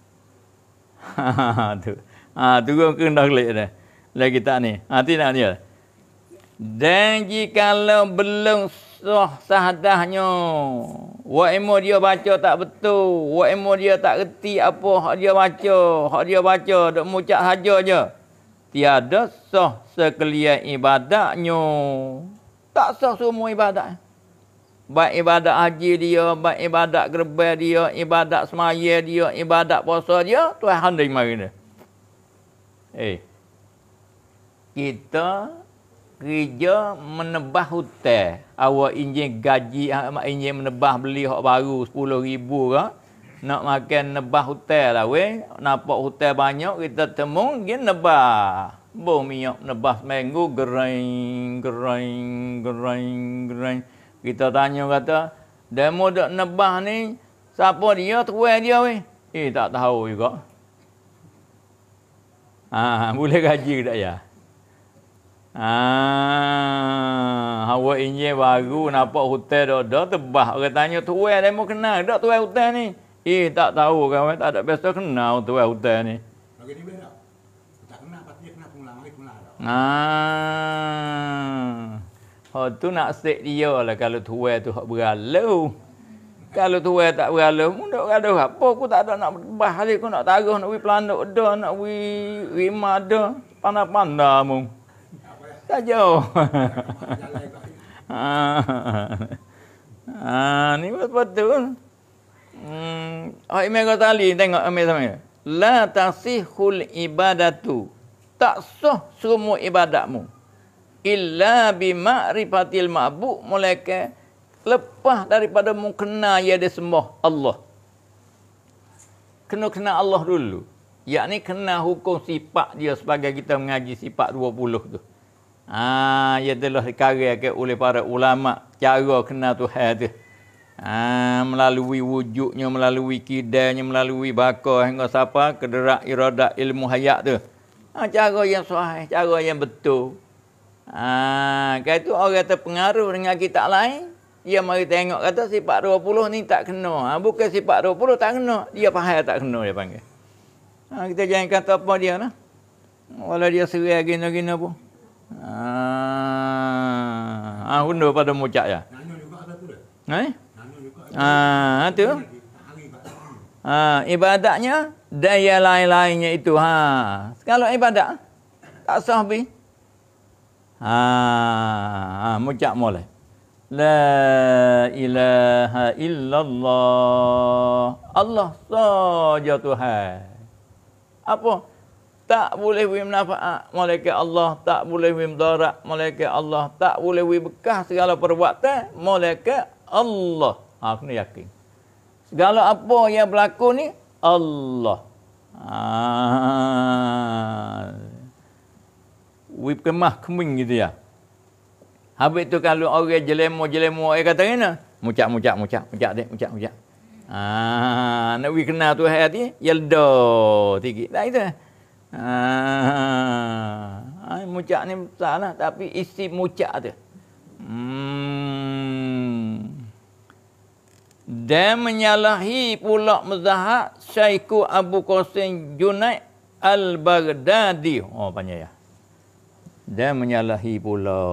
Ha tu. Ha tu kena kelik dah. Lagi tak ni. Ha tidak ni. Dan jikalau belum sah sahadahnya, wa ilmu dia baca tak betul, wa ilmu dia tak reti apa hak dia baca, hak dia baca dak mucak saja je, tiada sah sekalian ibadatnya. Tak sah semua ibadat. Baik ibadat haji dia, baik ibadat gerban dia, ibadat semaya dia, ibadat puasa dia, Tuhan dia mari dia. Eh. Kita kerja menebah hutang. Awak injin gaji, awak injin menebah beli hak baru sepuluh ribu ke. Nak makan nebah hutang lah weh. Nampak hutang banyak, kita temu, dia nebah. Boh minyak nebah seminggu gereng, gereng, gereng, gereng. Kita tanya kata, demo dak nebah ni, siapa dia, tuan dia weh? Eh, tak tahu juga. Ah, boleh gaji ke tak ya? Ah, awak ini baru nampak hotel dah, dah tebah. Orang tanya, tuan demo kenal dak tuan hotel ni? Eh, tak tahu kawan, tak ada biasa kenal tuan hotel ni. Lagi ni beda. Tak kenal, pasti dia kenal pulang lagi pulang. Ah. Oh tu nak set dia lah kalau tuai tu hak beralu. Kalau tuai tak beralu, mu nak gaduh apa? Aku tak ada nak bah hari aku nak taruh nak wi pelanduk dah, nak wi rima dah. Pandai-pandai mu. Saja. Ah. Ah ni betul. Hmm, ai mega tali tengok ambil sama. La tasihul ibadatu. Tak sah semua ibadatmu. Illa bima'rifatil ma'bud, mulaika lepas daripada mu kena ia disembah Allah. Kena kena Allah dulu. Yakni kena hukum sifat dia sebagai kita mengaji sifat dua puluh tu. Ah, ia telah dikarangkan oleh para ulama cara kena Tuhan tu. Ah, melalui wujudnya, melalui kidanya, melalui bakar hingga siapa kederak iradat ilmu hayat tu. Ah, cara yang sahih, cara yang betul. Ah, kalau tu orang terpengaruh dengan kitab lain, dia mari tengok kata sifat dua puluh ni tak kena. Ah, bukan sifat dua puluh tak kena, dia faham tak kena dia panggil. Ah, kita jangan kata apa dia lah. Walau dia serai gina-gina pun. Ah, ah undur pada mucak ya. Nanya juga ada tu dah. Eh? Nanya juga. Ah, tu. Ah, ibadatnya daya lain-lainnya itu. Ha. Kalau ibadat tak sah bi. Ha, ha mucak molek. La ilaha illallah. Allah saja Tuhan. Apa? Tak boleh wi manfaat malaikat Allah, tak boleh wi mudarat malaikat Allah, tak boleh wi bekas segala perbuatan malaikat Allah. Ha, kena yakin. Segala apa yang berlaku ni Allah. Ah. Wi kemah keming gitu ya. Habis tu kalau orang jelemo-jelemo orang kata kena, mucak-mucak mucak, mucak dek, mucak mucak. Ah, nak wi kenal tu hati, yeldo sikit. Tak itu. Ah, ai mucak ni salah tapi isi mucak tu. Hmm. Dan menyalahi pula mazhab Syekh Abu Qasim Junaid Al-Baghdadi. Oh panjang ya. Dan menyalahi pula.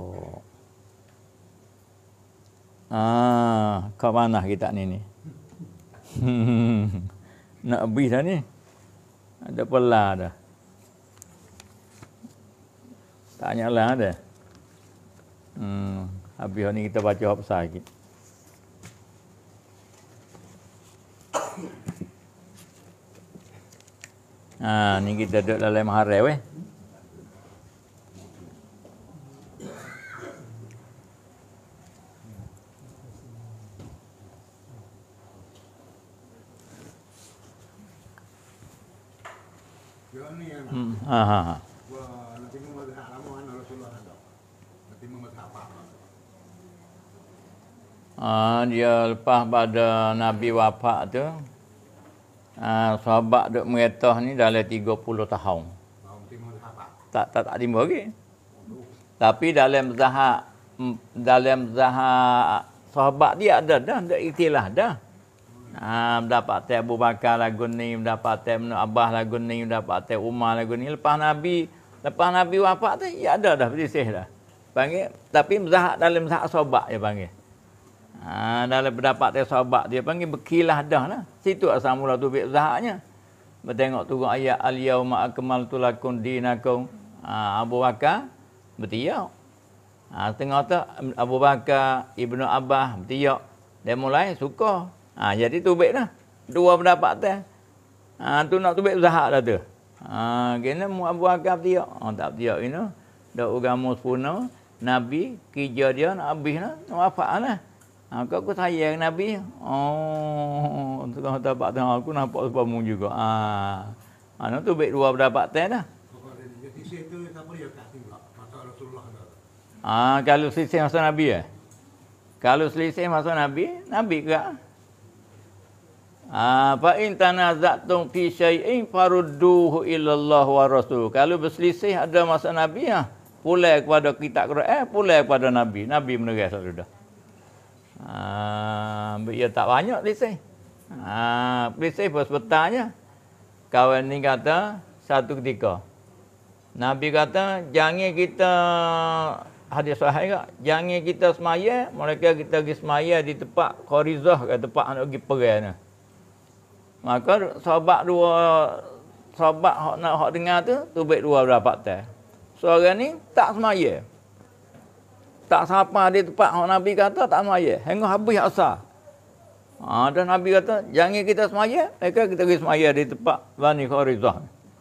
Ah, kat mana kita ni ni? Nak habis dah ni. Ada pula dah. Tak nyala dah. Hmm, habis ni kita baca apa lagi. Ah, ni kita duduk dalam harai weh. Hmm, ha ha ha. Wah, nanti mu mazhab lama kan Rasulullah ada. Nanti mu mazhab apa? Ah, dia lepas pada Nabi wafat tu, ah, sahabat duk meretah ni dalam tiga puluh tahun. Nanti mu mazhab apa? Tak tak tak timbul lagi. Tapi dalam zahak dalam zahak sahabat dia ada dah, ada ikhtilaf dah. Ah, mendapat teh Abu Bakar lagu ni, mendapat teh Ibnu Abbas lagu ni, mendapat teh Umar lagu ni. Lepas Nabi, lepas Nabi wafat tu, ya ada dah bersih dah. Panggil, tapi zahak dalam zahak sahabat dia panggil. Ah, dalam pendapat teh sahabat dia panggil berkilah dah lah. Situ asal mula tu bik zahaknya. Bertengok turun ayat al-yauma akmaltu lakum dinakum. Ah, Abu Bakar bertiak. Ah, tengok tu Abu Bakar, Ibnu Abbas bertiak. Dia mulai suka. Ah, jadi tubik dah. Dua pendapat teh. Ah, tu nak tubik zahak dah tu. Ah, kena mu Abu Bakar bertiak. Oh, tak bertiak ini. Dah agama sempurna. Nabi kerja dia nak habis dah. Nak wafat lah. Ha, kau aku sayang Nabi. Oh, tengah dapat tengah aku nampak sebabmu juga. Ah. Ha, tu baik dua pendapat teh dah. Pokok dia di situ Ah, kalau selisih masa Nabi eh? Kalau selisih masa Nabi, Nabi ke? Ah, fa in tanaza'tum fi syai'in farudduhu ila Allah wa Rasul. Kalau berselisih ada masa Nabi ah, pulai kepada kitab Quran, pulai kepada Nabi. Nabi menegas sudah. Ah, ia tak banyak selisih. Ah, selisih bersebetarnya. Kawan ni kata satu ketika Nabi kata jangan kita hadis sahih ke, jangan kita semaya, mereka kita pergi semaya di tempat Qarizah ke tempat nak pergi perang ni. Maka sahabat dua sahabat hak nak hak dengar tu tubik dua berapa tak. Seorang ni tak semaya. Tak sapa di tempat hak Nabi kata tak semaya. Hingga habis asar. Ha, dan Nabi kata jangan kita semaya, mereka kita pergi semaya di tempat Bani Qarizah.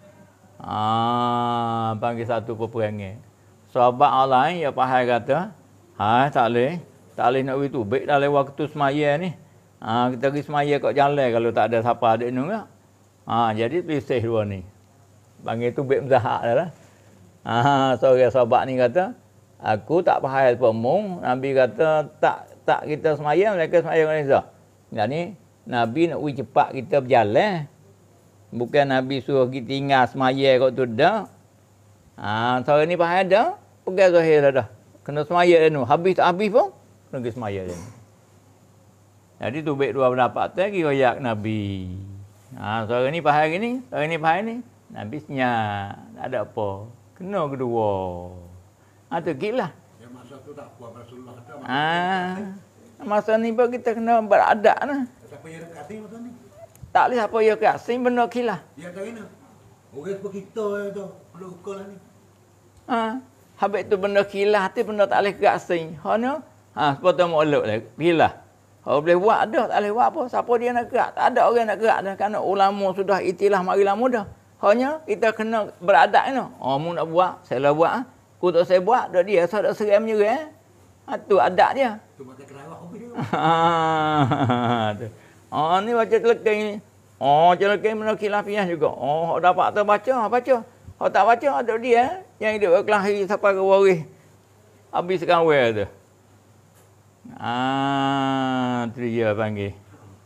Ah, panggil satu peperangan. Sahabat lain ya pahal kata, ha tak leh, tak leh nak pergi tu. Baik dalam waktu semaya ni. Ha, kita pergi semaya kat jalan kalau tak ada siapa ada ni enggak. Ha, jadi pisah dua ni. Panggil tu baik mzahak dah lah. Ha, seorang sahabat ni kata, aku tak pahal pemung. Nabi kata tak tak kita semaya, mereka semaya kat Qarizah. Jadi Nabi nak pergi cepat kita berjalan. Bukan Nabi suruh kita tinggal semaya kat tu dah. Ha, seorang ni faham dah, pegang zahir dah. Kena semaya dah tu. Habis tak habis pun, kena pergi semaya dah. Jadi tu baik dua pendapat tu lagi royak Nabi. Ha, seorang ni faham gini, seorang ni faham ni. Nabi senyap, tak ada apa. Kena kedua. Ha, tu kilah. Yang masa tu tak puas Rasulullah kata. Ha, masa ni pun kita kena beradab lah. Siapa yang dekat sini masa ni? Tak boleh apa ya kat sini benda kilah. Ya tak kena. Orang seperti kita tu, perlu ukur lah ni. Ha, habis tu benda kilah tu benda tak boleh kat sini. Ha ni, ha sepatutnya mau elok lah kilah. Kalau boleh buat dah, tak boleh buat apa. Siapa dia nak gerak? Tak ada orang nak gerak dah. Kerana ulama sudah itilah mari lama dah. Hanya kita kena beradab ni. Oh, mu nak buat, saya lah buat. Ha. Ku tak saya buat, dah dia saya dah seram juga. Eh. Ha, tu adab dia. Tu makan kerawak habis dia. Ha, tu. Oh, ni baca telekai ni. Oh, telekai benda khilafiah juga. Oh, dapat terbaca, baca. Kalau tak baca, ada dia. Yang hidup berkelahi sampai ke waris. Habis kawal tu. Ah, tu dia panggil.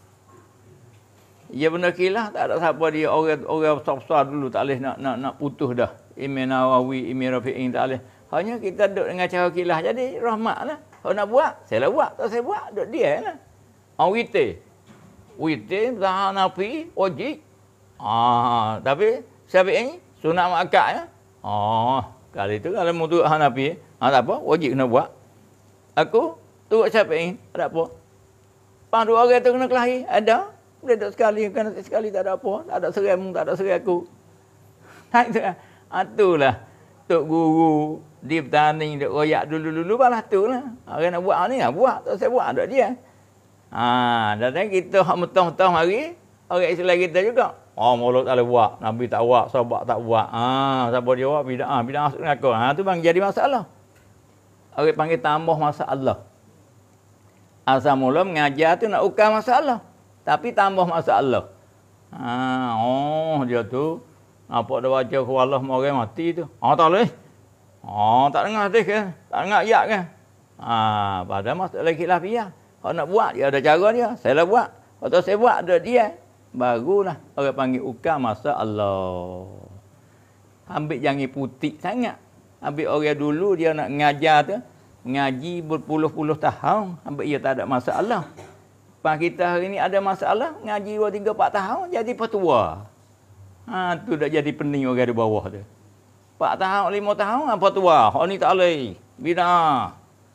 Ya benda kilah tak ada siapa dia orang orang besar-besar dulu tak boleh nak nak nak putus dah. Imam Nawawi, Imam Rafi'i tak boleh. Hanya kita duduk dengan cara kilah jadi rahmatlah. Kalau nak buat, saya lah buat. Tak saya buat, duduk dia lah. Orang witir. Witir, zahar nafi, wajib. Ah, tapi Syafi'i sunat makak ya. Oh, kali tu kalau mau tu Hanafi, ah tak apa, wajib kena buat. Aku tu Syafi'i, tak apa. Pang dua orang tu kena kelahi, ada. Boleh tak sekali, kena sekali tak ada apa. Tak ada seram, tak ada seram aku. Tak tu. Ah, itulah. Tok guru di petani duk royak dulu-dulu balah tu lah. Orang nak buat ni, ah buat, tak saya buat ada dia. Ah, dan kita hak metong-metong mari, orang Islam kita juga. Oh, mulut tak boleh buat, Nabi tak buat, sahabat tak buat. Ah, siapa dia buat bidah, bidah masuk neraka. Ha tu bang jadi masalah. Orang panggil tambah masalah. Asal mula mengajar tu nak ukar masalah, tapi tambah masalah. Ha, oh dia tu apa dah baca ku Allah orang mati tu. Ah, tak boleh. Oh, tak dengar hadis ke? Tak dengar ayat ke? Ah, pada masalah khilafiah. Kalau nak buat, dia ada cara dia. Saya lah buat. Kalau saya buat, ada dia. Barulah orang panggil ukar masa Allah. Ambil jangan putih sangat. Ambil orang dulu dia nak ngajar tu. Ngaji berpuluh-puluh tahun. Ambil ia tak ada masalah. Pas kita hari ni ada masalah. Ngaji dua, tiga, empat tahun. Jadi petua. Ha, tu dah jadi pening orang di bawah tu. Empat tahun, lima tahun. Apa tua? Oh ni tak boleh. Bidah.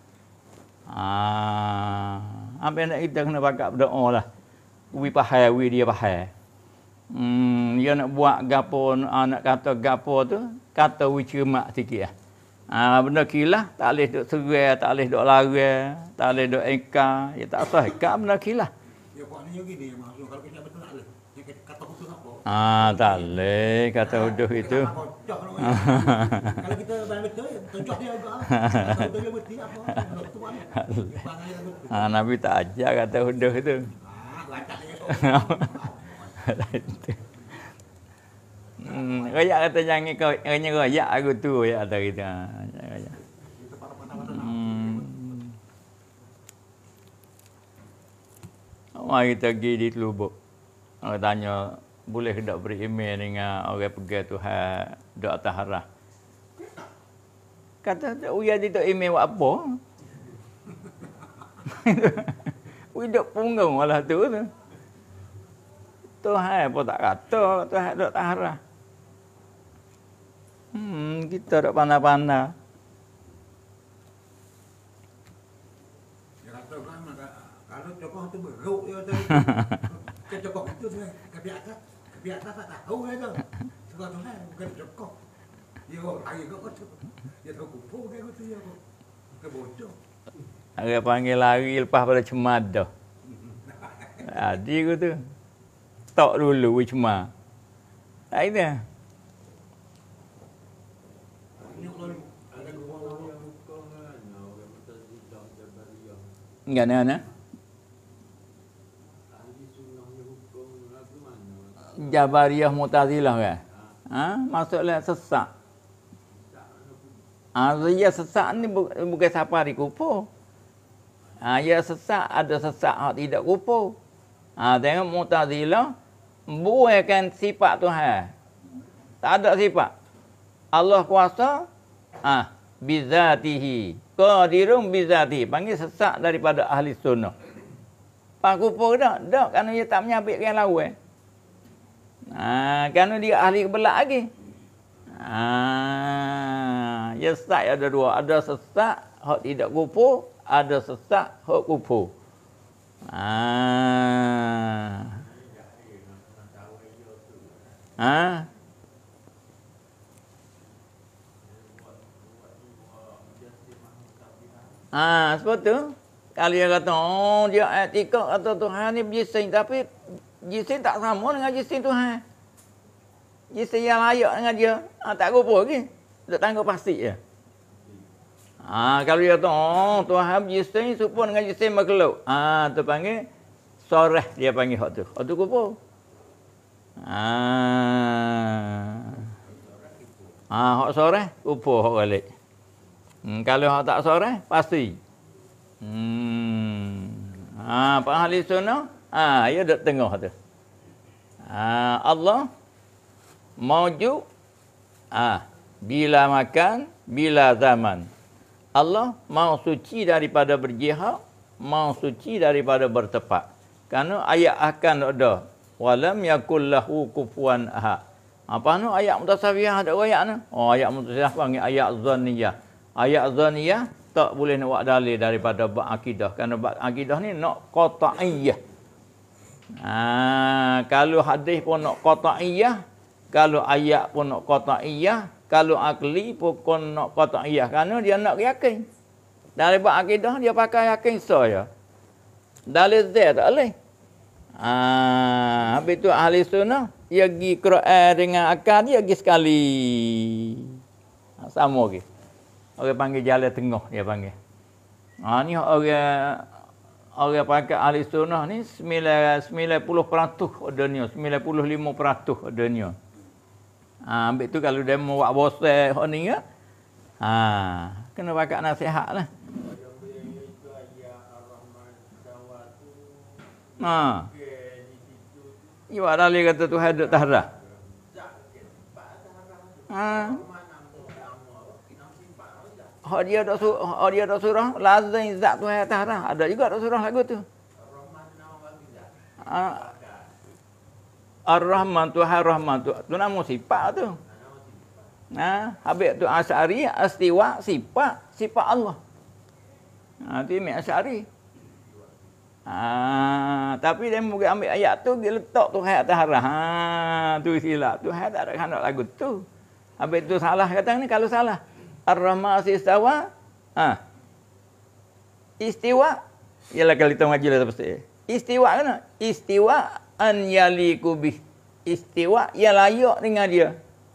Ah, apa yang nak kita kena pakai berdoa lah. Wi pahal, wi dia pahal. Hmm, dia nak buat gapo, nak kata gapo tu, kata wi cermat sikit lah. Ah, benda kilah, tak boleh duk serai, tak boleh duk larang, tak boleh duk engkar. Ya tak sah, engkar benda kilah. Ya, buat ni gini, maksud kalau kita betul tak boleh. Yang kata putus apa? Ah, tak boleh kata huduh itu. Kalau kita bayar betul, tunjuk dia juga. Kalau dia betul apa? Betul mana? Ah, Nabi tak ajar kata huduh itu. Ah, lantak dia. Hmm, rakyat kata jangan kau hanya rakyat aku tu rakyat kata kita. Rakyat. Mari kita pergi di Telubuk. Orang tanya, boleh ke tak beri email dengan orang pergi Tuhan dok atas harah. Kata, uya dia tak email buat apa? Uya dok punggung malah tu tu. Tuhan pun tak kata, Tuhan dok atas harah. Hmm, kita dok pandai-pandai. Kalau cokok tu beruk dia tu. Cokok itu tu ke atas, ke atas tak tahu dia tu. Sebab tu kan bukan cokok. Dia orang lagi kau tu. Dia tahu kupu dia tu dia. Ke bocor. Orang panggil lari lepas pada cemad dah. Jadi aku tu. Tok dulu cemad. Tak ada. Enggak mana? Jabariyah Mu'tazilah kan? Ha? Maksudnya sesak. Ah, ha, dia sesak ni bukan siapa di kupur. Ah, ha, ya sesak ada sesak hak tidak kupur. Ah, ha, tengok Mu'tazilah buaikan sifat Tuhan. Tak ada sifat. Allah kuasa ah bizatihi. Qadirun bizatihi. Panggil sesak daripada ahli sunnah. Pak kupur dah, dah kerana dia tak menyabit yang lawan. Ah, kerana dia ahli kebelak lagi. Ah, ya sesak ada dua, ada sesak hak tidak kupur, ada sesak hak kupur. Ah. Ah. Ah, sebab tu kalau dia kata, oh dia etika kata Tuhan ni berjisim, tapi jisim tak sama dengan jisim Tuhan. Jisim yang layak dengan dia, ah, tak apa lagi. Tak tangguh pasti je. Ah, kalau dia kata, oh Tuhan berjisim serupa dengan jisim makhluk. Ah, tu panggil soreh, dia panggil hak tu. Hak tu kupur. Ah. Ah, hak soreh kupur hak balik. Hmm, kalau hak tak soreh pasti. Hmm. Ha, Pak ahli sunnah, ha, dia duduk tengah tu. Ha, Allah maujud ah, bila makan, bila zaman. Allah mau suci daripada berjihad, mau suci daripada bertepat. Kerana ayat akan ada. Walam yakul lahu kufuwan ahad. Apa nu ayat mutasawiyah ada ayat ni? Oh, ayat mutasawiyah panggil ayat zaniyah. Ayat zaniyah tak boleh nak buat dalil daripada bab akidah. Kerana bab akidah ni nak qat'iyah. Ha, kalau hadis pun nak qat'iyah, kalau ayat pun nak qat'iyah, kalau akli pun nak qat'iyah. Kerana dia nak yakin. Dari bab akidah dia pakai yakin saja. Dalil zat tak boleh. Ha, habis tu ahli sunnah dia pergi Quran dengan akal dia pergi sekali. Ha, sama ke. Orang panggil jalan tengah dia panggil. Ha, ni orang orang pakai ahli sunnah ni sembilan puluh peratus dunia, sembilan puluh lima peratus dunia. Ha, ambil tu kalau dia mau buat bosan hak ni ya. Ha, kena pakai nasihat lah. Ha. Ia ada lagi kata Tuhan duduk tahrah. Ha. Hak dia dak surah, hak dia dak surah lazim zat Tuhan tahrah. Ada juga dak surah lagu tu. Ha. Ar-Rahman Tuhan Rahman tu. Tu nama sifat tu. Nah, ha. Habis tu Asy'ari istiwa sifat sifat Allah. Ha, tu Imam Asy'ari. Ha, tapi dia mungkin ambil ayat tu dia letak Tuhan atas harah. Ha, tu silap. Tuhan tak ada kena lagu tu. Habis tu salah kata ni kalau salah. Ar-Rahman istawa. Ha. Istiwa. Yalah kalau kita mengaji lah pasti. Istiwa kan? Istiwa an yaliku bih. Istiwa yang layak dengan dia.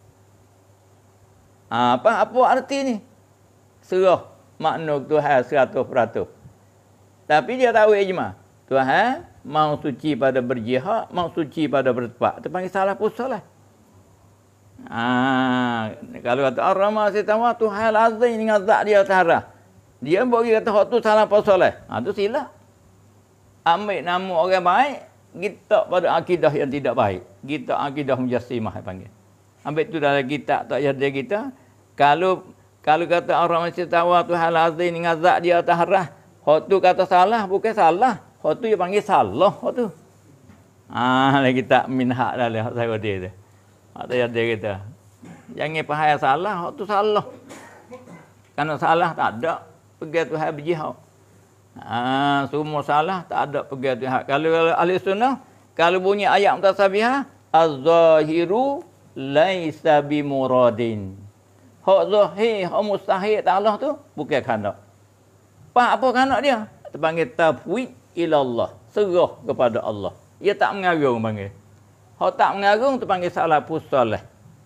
Ha, apa apa arti ni? Serah makna Tuhan seratus peratus. Tapi dia tahu ijma. Tuhan mau suci pada berjihad, mau suci pada bertepat. Itu panggil salah pusat lah. Ha, kalau kata Ar-Rahman istawa Tuhan lazim dengan zat dia tahrah. Dia bagi kata hak tu salah pusat lah. Ha, tu silap. ambil nama orang baik, kita pada akidah yang tidak baik. Kita akidah mujassimah panggil. Ambil tu dalam kitab tak jadi kita. Kalau kalau kata orang Malaysia tawa tu hal azim ngazak dia atas harah. Hak tu kata salah, bukan salah. Hak tu dia panggil salah, hak tu. Ah, lagi tak minhak dah le hak saya dia tu. Hak tak jadi kita. Jangan faham salah, hak tu salah. Karena salah tak ada pergi Tuhan berjihad. Ah, semua salah tak ada pergi Tuhan. Kalau ahli sunnah, kalau bunyi ayat mutasabihah, az-zahiru laisa bimuradin. Hak zahir, hak mustahil tak Allah tu bukan khanak. Apa apa khanak dia? Terpanggil tafwid ila Allah, serah kepada Allah. Ia tak mengarung panggil. Hak tak mengarung terpanggil salafus soleh.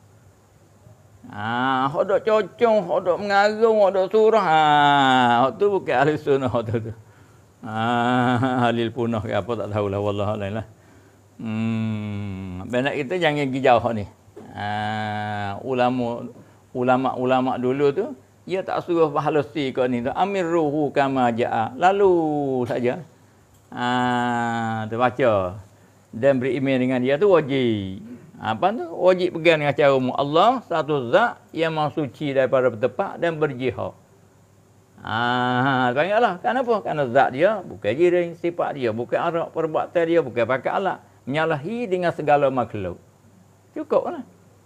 Ah, hak dok cocong, hak dok mengarung, hak dok surah. Ah, hak tu bukan ahli sunnah hak tu. tu. Ah, halil punah ke apa tak tahulah wallahu a'lam lah. Hmm, benak kita jangan pergi jauh ni. Ah, ulama ulama-ulama dulu tu dia tak suruh bahalasi kau ni tu. Amirruhu kama jaa. Lalu saja. Ah, terbaca dan beriman dengan dia tu wajib. Apa tu? Wajib pegang dengan cara Allah satu zat yang maha suci daripada bertepak dan berjihad. Ah, panggillah. Kenapa? Kerana zat dia bukan jiring, sifat dia bukan arak, perbuatan dia bukan pakai alat, menyalahi dengan segala makhluk. Cukuplah.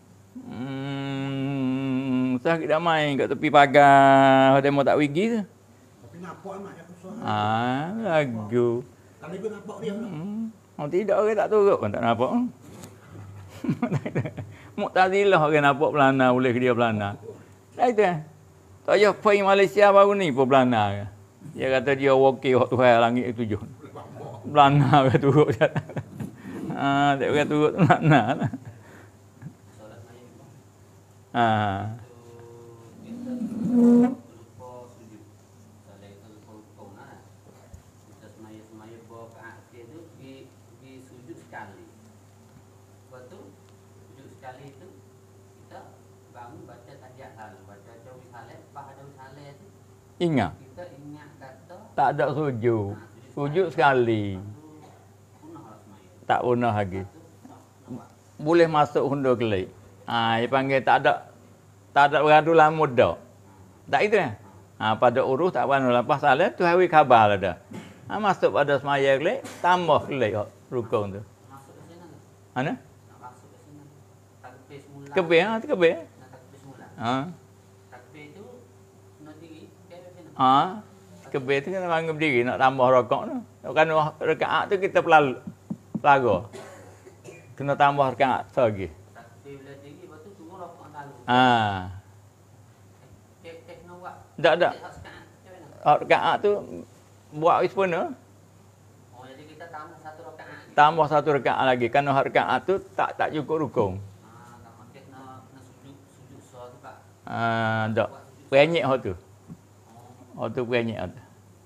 Hmm, saya kita main kat tepi pagar, demo tak wigi tu. Tapi nampak mak dia susah. Ah, lagu. Kalau dia nampak dia. Hmm. Oh, tidak orang tak turut pun tak nampak. Mu'tazilah orang nampak pelana boleh ke dia pelana. Dah itu kan. Tak payah pergi Malaysia baru ni pun pelana. Dia kata dia wakil hak Tuhan langit tujuh. Pelana orang turut. Ah, tak orang turut pelana lah. Ah. Ingat. Kita ingat kata tak ada sujud. Sujud sekali. Tak punah lagi. Boleh masuk hundur kelik. Ah, dia panggil tak ada tak ada beradu lama dah. Tak itu kan? Ah, pada urus tak panu lepas salat tu hari khabar lah dah. Ah, masuk pada semaya kelik, tambah kelik rukun tu. masuk ke sana ke? Mana? Nak masuk ke sana. Takbir semula. Kebir, ah, kebir. Nak takbir semula. Ha. Takbir tu nak diri dia ke sana. Ah, kebir tu kena bangun berdiri nak tambah rokok tu. Kan rakaat tu kita pelal pelaga. Kena tambah rakaat lagi. Takbir bila diri lepas tu turun rokok lalu. Ah. Kek kek nak buat. Tak tak. Hak sekarang macam mana? Ah, rakaat tu buat sempurna. Oh jadi kita tambah satu rakaat. Tambah satu rakaat lagi. Kerana rakaat tu tak tak cukup rukun. Ah, tak makan nak nak sujud sujud soal tu Pak. Ah, tak. Penyek hak tu. Hak tu penyek hak tu.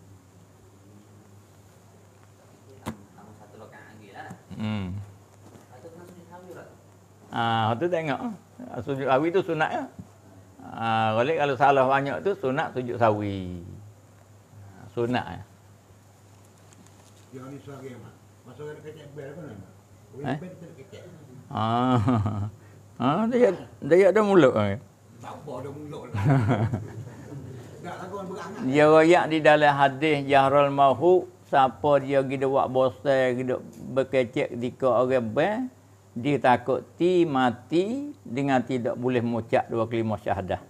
Tambah satu rakaat lagi lah. Hmm. Lepas tu kena sujud sahwi tak? Ah, hak tu tengok. Sujud sawi tu sunat ah. Ah, balik kalau salah banyak tu sunat sujud sawi. Sunat ah. Dia ni suara mak. Masuk ada kecek bel kan. Eh? Bel tu kecek. Ah. Ah, dia dia ada mulut ah. Bapa dah mulut. Tak lagu berangan. Dia royak di dalam hadis Jahrul Mahu, siapa dia pergi buat bosan, pergi berkecek ketika orang ber, dia takut ti mati dengan tidak boleh mengucap dua kalimah syahadah.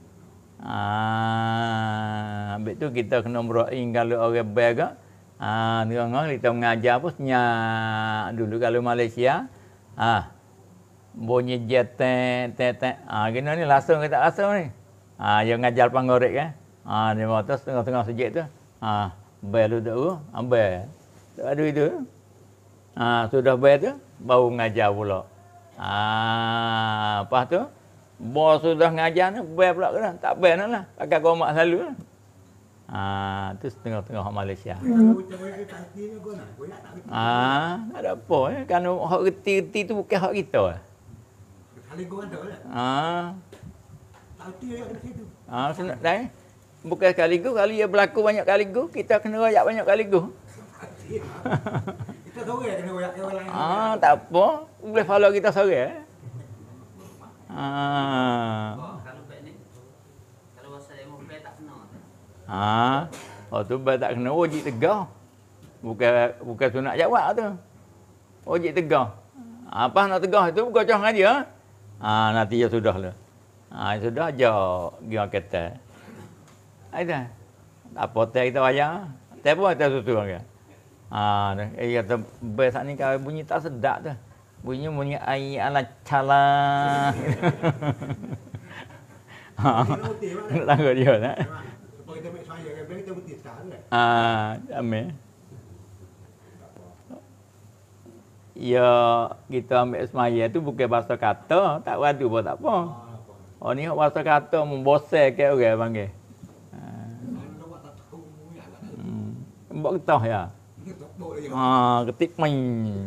Ah, habis tu kita kena meraih kalau orang ber ke. Ah, dengar kita mengajar pun senyap dulu kalau Malaysia. Ah. Bunyi jeten teten. Ah, gini ni langsung ke tak langsung ni. Ah, dia ngajar panggorek kan. Ah, dia motor tengah-tengah sejak tu. Ah, bel tu tu, ambil. Tak ada itu. Ah, sudah bel tu baru ngajar pula. Ah, lepas tu bos sudah ngajar ni bel pula ke dah. Tak bel lah. Pakai komak selalu lah. Ah, tu setengah-tengah Malaysia. Kalau macam orang tak hati ni kau nak. Kau nak tak hati. Ah, tak ada apa eh. Kan hak reti-reti tu bukan hak kita. Eh. Kali kau ada lah. Ah. Tak hati dia kat situ. Ah, senang dah. Bukan sekaligus, kalau ia berlaku banyak kaligus, kita kena royak banyak kaligus. Iya. Kita sore kena royak ke orang lain. Ah, tak apa. Boleh follow kita sore. Eh? Ah. Oh, kalau baik ni, kalau bahasa demo baik tak kena. Ah. Oh tu baik tak kena wajib tegar. Bukan bukan sunat jawab tu. Wajib tegar. Apa nak tegar itu bukan cah dengan dia. Ah, nanti ya sudahlah. Ah, sudah aja dia kata. Ada. Tak apa teh kita bayar. Teh pun kita susu orang. Ah, dia kata besok ni kalau bunyi tak sedap tu. Bunyi bunyi ai ala cala. Ha. Tangga dia nak. Supaya kita make saya kan kita betul sekarang kan. Ah, ambil. Ya, kita ambil semaya tu bukan bahasa kata, tak wadu pun tak apa. Oh ni bahasa kata membosel ke orang panggil. Hmm. Buat ketah ya. Ah, ketik main.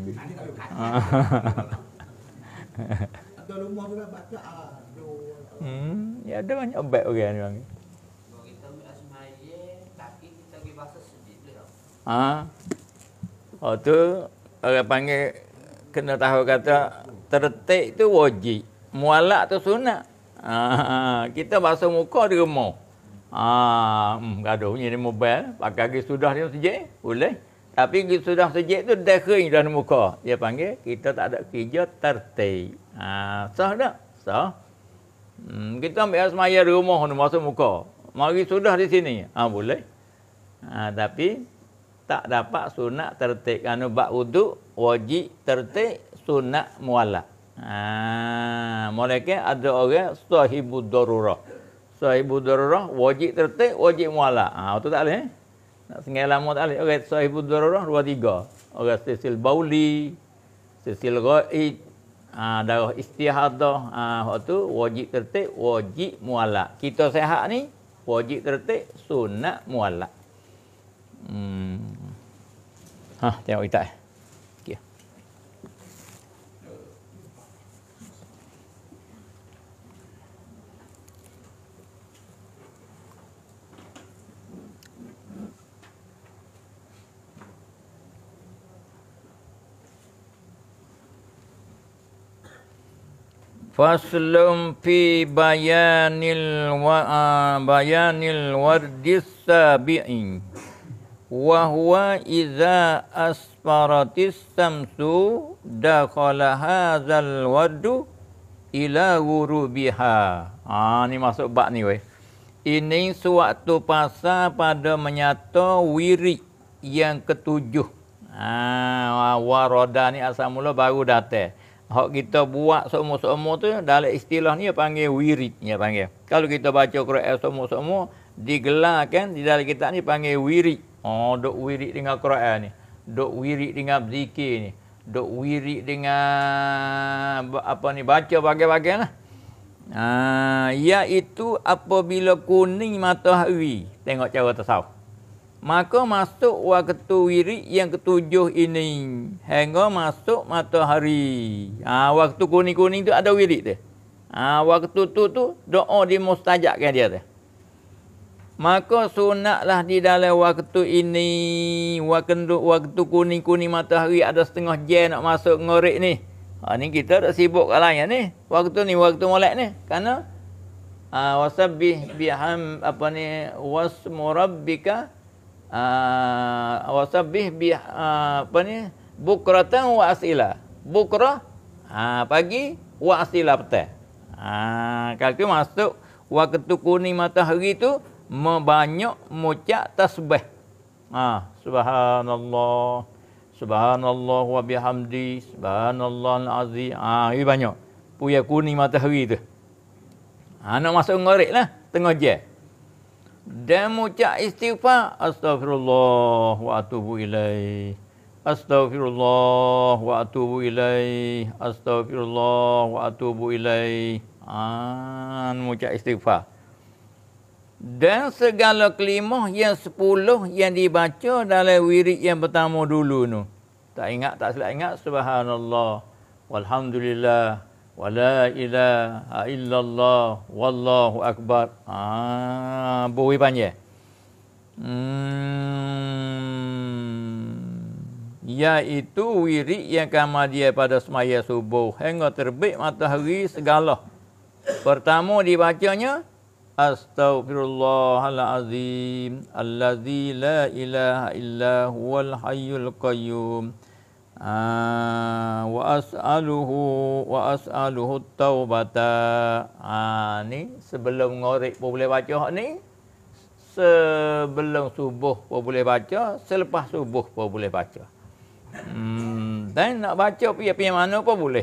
Ada rumah tu lah baca aduh. Hmm, ya ada banyak baik orang ni panggil. Kalau kita ambil asmaya, tapi kita pergi bahasa sedih dia. Ah. Oh tu orang panggil kena tahu kata tertik tu wajib, mualak tu sunat. Ah, kita basuh muka di rumah. Ah, hmm, gaduh ni mobile, pakai lagi sudah dia sejik, boleh. Tapi sudah sejik tu dah kering dah di muka. Dia panggil kita tak ada kerja tertik. Ah, sah tak? Sah. Hmm, kita ambil semaya di rumah ni basuh muka. Mari sudah di sini. Ah, boleh. Ah, tapi tak dapat sunat tertik. Kerana bak wuduk wajib tertik sunat mualak. Ha, mereka ada orang sahibud darurah. Sahibud darurah wajib tertik, wajib mualak. Ha, tu tak boleh. Eh? Nak sengai lama tak boleh. Orang sahibud darurah dua tiga. Orang sisil bauli, sisil ghaid, ha, darah istihadah. Ha, waktu wajib tertik, wajib mualak. Kita sehat ni wajib tertik sunat mualak. Hmm. Ha, tengok kita eh. Okey. Faslum fi bayanil wa uh, bayanil wardis sabi'in. Wa huwa idza asfaratis samsu dakhala hadzal wadu ila ghurubiha. Ah ni masuk bab ni weh. Ini sewaktu pasal pada menyata wirid yang ketujuh. Ah warada ni asal mula baru datang. Hak kita buat semua-semua tu dalam istilah ni panggil wirid dia panggil. Kalau kita baca Quran semua-semua digelarkan di dalam kitab ni panggil wirid. Oh, duk wirid dengan Quran ni. Duk wirid dengan zikir ni. Duk wirid dengan apa ni baca bagai-bagai lah. Ha, iaitu apabila kuning matahari. Tengok cara tasawuf. Maka masuk waktu wirid yang ketujuh ini hingga masuk matahari. Ha, waktu kuning-kuning tu ada wirid tu. Ha, waktu tu tu doa dimustajabkan dia tu. Maka sunatlah di dalam waktu ini waktu waktu kuning-kuning matahari ada setengah jam nak masuk ngorek ni. Ha, ni kita dah sibuk kat lain ni. Waktu ni waktu molek ni. Kerana ha, wasabbih biham apa ni wasmu rabbika Uh, wasabbih bi uh, apa ni bukratan wa asila. Bukrah uh, pagi, wa asila petang. Ah uh, kalau masuk waktu kuning matahari tu membanyak mucak tasbih. Ah uh, subhanallah. Subhanallah wa bihamdi, subhanallahal azim. Ah uh, ini banyak. Puya kuning matahari tu. Ah uh, nak masuk ngorek lah tengah jam. Dan ucap istighfar, astaghfirullah wa atubu ilaih, astaghfirullah wa atubu ilaih, astaghfirullah wa atubu ilaih. Ah, ucap istighfar. Dan segala kelimah yang sepuluh yang dibaca dalam wirid yang pertama dulu tu. Tak ingat, tak silap ingat, subhanallah, walhamdulillah, wala ilaha illallah wallahu akbar. Ah, bui panjang. Hmm. Iaitu wirid yang kama dia pada semaya subuh hingga terbit matahari segala. Pertama dibacanya Astaghfirullahalazim allazi la ilaha illa huwal hayyul qayyum. Ah, wa as'aluhu wa as'aluhu taubata. Ah, ni sebelum ngorek pun boleh baca ni. Sebelum subuh pun boleh baca, selepas subuh pun boleh baca. Hmm, dan nak baca pergi mana pun boleh.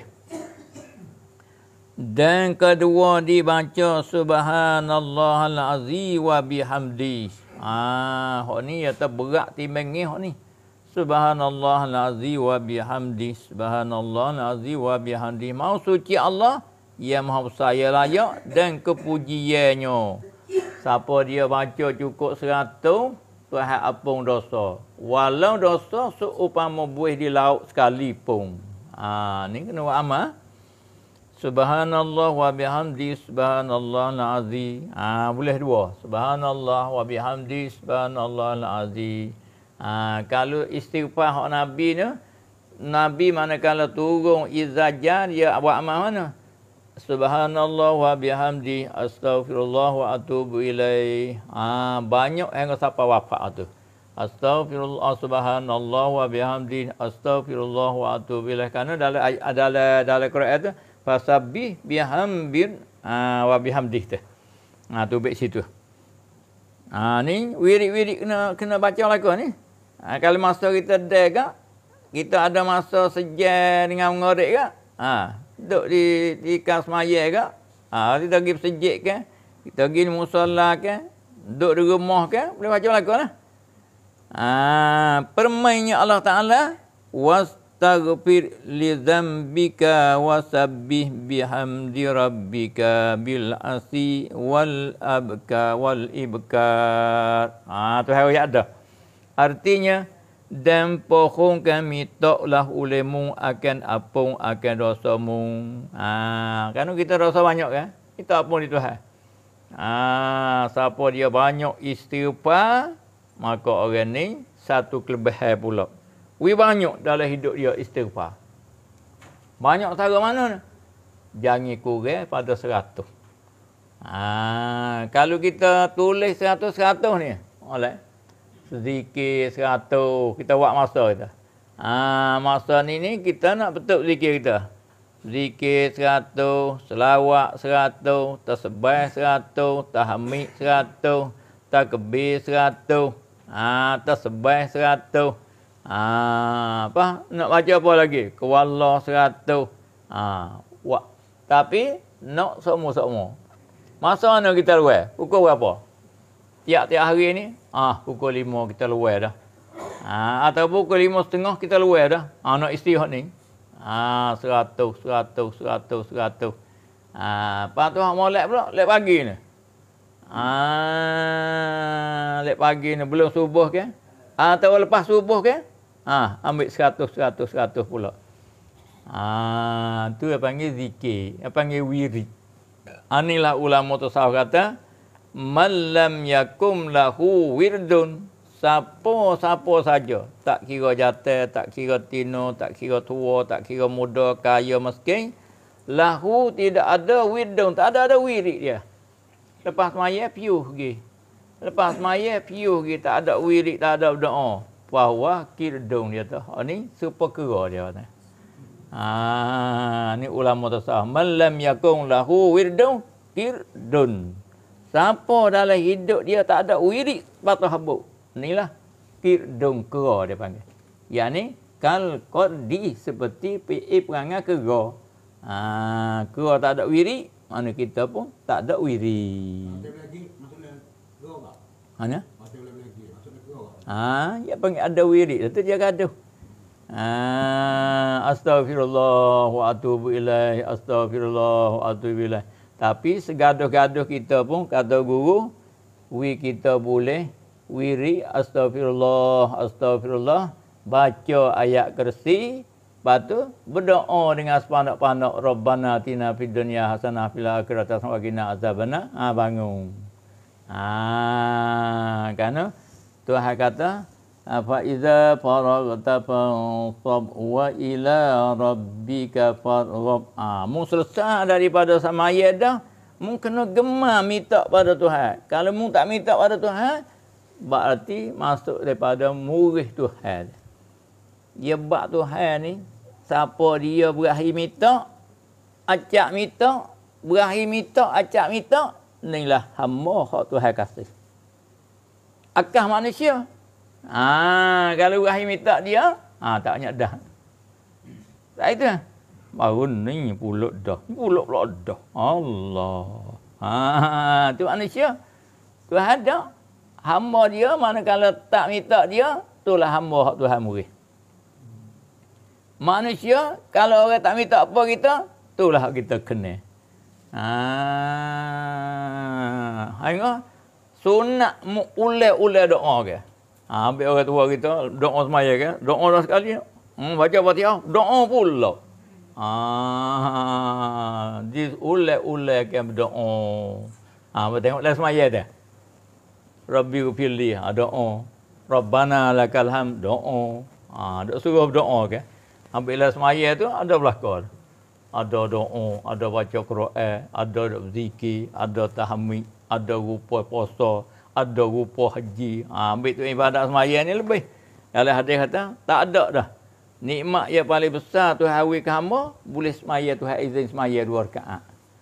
Dan kedua dibaca subhanallahal azim wa bihamdi. Ah, hok ni ya berat timbang ni hok ni. Subhanallahal azim wa bihamdi. Subhanallahal azim wa bihamdi. Mau suci Allah yang maha besar ya layak dan kepujiannya. Siapa dia baca cukup seratus, Tuhan apung dosa. Walau dosa seumpama buih di laut sekalipun. Ah, ni kena buat amal. Subhanallah wa bihamdi subhanallahal azim. Ah, boleh dua. Subhanallah wa bihamdi subhanallahal azim. Ah, kalau istighfar hak Nabi ni, Nabi manakala turun izajan dia buat amal mana? Subhanallah wa bihamdi astaghfirullah wa atubu ilaih. Ah, banyak yang siapa wafat tu. Astaghfirullah subhanallah wa bihamdi astaghfirullah wa atubu ilaih. Karena dalam dalam dalam Quran tu fasabbih bihamdin ah, wa bihamdih tu. Ah, tu baik situ. Ah, ni wirid-wirid kena kena baca lagu ni. Ah, kalau masa kita ada kita ada masa sejam dengan ngorek ke? Ah, duduk di di kasmaya ke? Ah, kita pergi sejik ke? Kita pergi di musalla ke? Duduk di rumah ke? Boleh baca lagu lah. Ah, permainnya Allah Taala wastaghfir li dzambika wasabbih bihamdi rabbika bil asi wal abka wal ibkar. Ah, tu hari ada. Artinya dan pohon kami taklah ulemu akan apung akan dosamu. Ah, kan kita dosa banyak kan? Kita apung di Tuhan. Ah, siapa dia banyak istighfar, maka orang ni satu kelebihan pula. Wi banyak dalam hidup dia istighfar. Banyak cara mana ni? Jangan kurang pada seratus. Ah, kalau kita tulis seratus-seratus ni, oleh zikir seratus, kita buat masa kita. Ah, masa ni ni kita nak betul zikir kita. Zikir seratus, selawat seratus, tasbih seratus, tahmid seratus, takbir seratus, ah, tasbih seratus. Ah, apa? Nak baca apa lagi? Kewallah seratus. Ah, wak. Tapi nak semua-semua. Masa mana kita luar? Pukul berapa? Tiap-tiap hari ni, ah, pukul lima kita luar dah. Ah, atau pukul lima setengah kita luar dah. Ah, nak istirahat ni. Ah, seratus, seratus, seratus, seratus. Ah, lepas tu mau lek pula, lek pagi ni. Ah, lek pagi ni belum subuh ke? Ah, atau lepas subuh ke? Ah, ambil seratus, seratus, seratus pula. Ah, tu yang panggil zikir, yang panggil wirid. Anilah ulama tasawuf kata, man lam yakum lahu wirdun, siapa-siapa saja, tak kira jatuh, tak kira tino, tak kira tua, tak kira muda, kaya, miskin, lahu tidak ada wirdun, tak ada ada wirid dia. Lepas maya piuh pergi. Lepas maya piuh pergi, tak ada wirid, tak ada doa. Bahwa kirdung dia tu. Oh, ni super kera dia kata. Ah, ni ulama tasawuf. Man lam yakun lahu wirdun kirdun. Siapa dalam hidup dia tak ada wirid patah habuk. Inilah kirdung kera dia panggil. Yang ni kal qadi seperti pi perangai kera. Ah, kera tak ada wirid, mana kita pun tak ada wirid. Macam lagi maksudnya kera tak? Mana? Macam lagi maksudnya kera. Ah, dia panggil ada wirid. Itu dia gaduh. Ah, astagfirullah wa atubu ilaih, astagfirullah wa atubu ilaih. Tapi segaduh-gaduh kita pun kata guru, wi kita boleh wiri astagfirullah, astagfirullah, baca ayat kursi, lepas tu berdoa dengan sepanak-panak Rabbana atina fid dunya hasanah fil akhirati hasanah wa qina azabannar. Ah, bangun. Ah, kerana Tuhan kata Fa iza faraghta fansab wa ila rabbika farghab. Ah, mu selesai daripada semaya dah, mu kena gemar minta pada Tuhan. Kalau mu tak minta pada Tuhan, berarti masuk daripada murid Tuhan. Dia bak Tuhan ni, siapa dia berakhir minta, acak minta, berakhir minta, acak minta, inilah hamba hak Tuhan kasih. Akal manusia. Ah, kalau berakhir minta dia, ah tak banyak dah. Tak itu. Baru ni pulak dah. Pulak pula dah. Allah. Ah, tu manusia. Tuhan ada. Hamba dia manakala tak minta dia, itulah hamba hak Tuhan murid. Manusia, kalau orang tak minta apa kita, itulah hak kita kena. Ah, hangga sunat mu ulai-ulai doa ke. Ha, ambil orang tua kita, doa semaya ke? Doa dah sekali. Hmm, baca Fatihah, doa pula. Ha, dis ulai-ulai ke berdoa. Ha, tengok dalam semaya tu. Rabbi ghfirli, ha, doa. Rabbana lakal hamd, doa. Ha, dok suruh berdoa ke? Ambil dalam semaya tu ada belakang. Ada doa, ada baca Quran, ada berzikir, ada tahmid, ada rupa puasa, ada rupa haji. Ha, ambil tu ibadat semaya ni lebih. Kalau hadis kata, tak ada dah. Nikmat yang paling besar Tuhan hawi ke hamba, boleh semaya Tuhan izin semaya dua rakaat.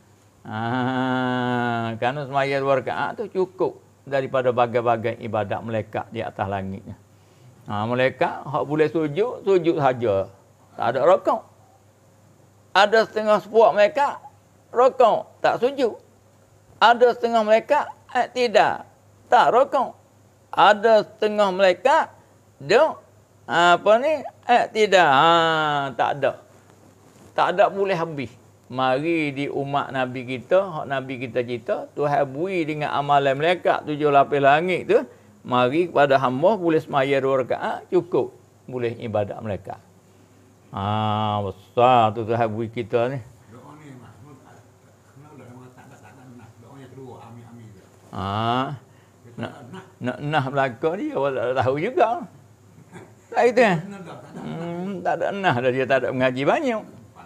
Ha, kerana semaya dua rakaat tu cukup daripada bagai-bagai ibadat malaikat di atas langitnya. Ha, malaikat hak boleh sujud, sujud saja. Tak ada rakaat. Ada setengah sepuak malaikat rakaat, tak sujud. Ada setengah malaikat eh, tidak. Tak rokok. Ada setengah malaikat dia apa ni? Eh tidak. Ha, tak ada. Tak ada boleh habis. Mari di umat Nabi kita, hak Nabi kita cerita, Tuhan beri dengan amalan malaikat tujuh lapis langit tu, mari kepada hamba boleh semaya dua rakaat cukup. Boleh ibadat malaikat. Ha, besar tu Tuhan beri kita ni. Doa ni mas, kenal dah orang tak tak tak nak. Doa yang kedua, amin amin. Ha. Nak nak nah belakang dia awak tak tahu juga. Tak itu kan? Hmm, tak ada nah dah, dia tak ada mengaji banyak.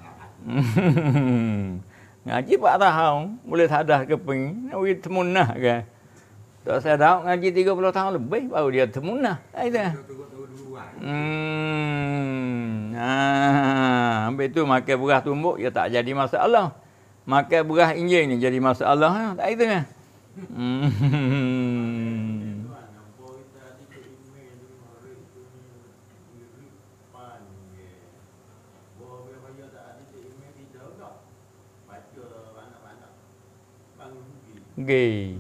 Ngaji empat tahun boleh tadah keping, nak pergi temunah kan. Tak saya tahu ngaji tiga puluh tahun lebih baru dia temunah. Tak itu kan? Hmm. Ha, ambil tu makan beras tumbuk dia tak jadi masalah. Makan beras injing ni jadi masalah. Tak itu kan? Hmm. Gay.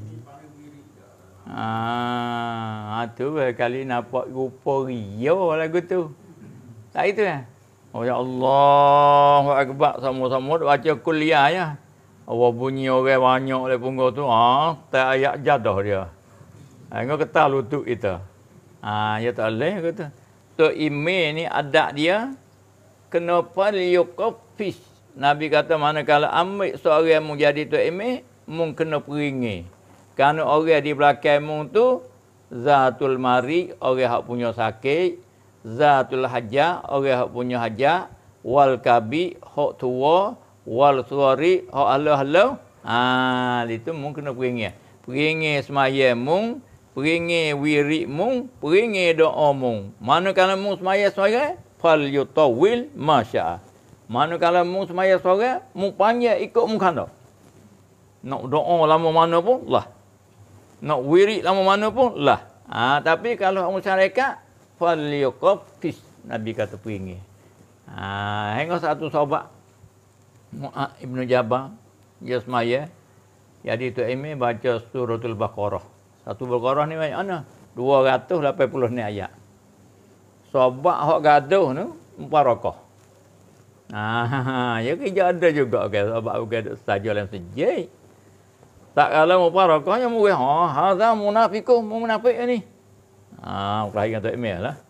Ah, tu kali nampak rupa ria lagu tu. Tak itu kan? Oh ya Allah, akbar sama-sama baca kuliah ya. Awak bunyi orang banyak oleh punggung tu, ah, tak ayat jadah dia. Engkau kata lutut kita. Ah, ya tak boleh kata. Tu email ni adat dia kena palyukafis. Nabi kata manakala ambil seorang mu jadi tu email, mu kena peringi. Kerana orang di belakang mu tu zatul mari, orang hak punya sakit, zatul hajah, orang hak punya hajah, wal kabi, hak tua, wal suari, hak halau-halau. Ah, itu mu kena peringi. Peringi semaya mu, peringi wirid mu, peringi doa mu. Manakala mu semaya seorang, fal yutawil masya. Manakala mu semaya seorang, mu panjang ikut mu kanda. Nak doa lama mana pun lah. Nak wirid lama mana pun lah. Ha, tapi kalau masyarakat falyuqafis, Nabi kata peringi. Ha, hingga satu sahabat Mu'ad Ibn Jabal dia semaya. Jadi tu Imi baca suratul Baqarah. Satu Baqarah ni banyak mana? dua ratus lapan puluh ni ayat. Sahabat hak gaduh tu empat rakah. Ah, ya kerja ada juga ke sahabat gaduh saja dalam sejik. Tak kalau mau parakahnya mungkin ha hadza munafiqun munafik ni. Ah, kelahiran tu email lah.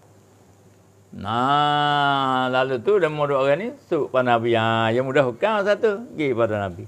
Nah, lalu tu dah mau dua orang ni suk pada Nabi. Ha, yang mudah hukam satu, pergi pada Nabi.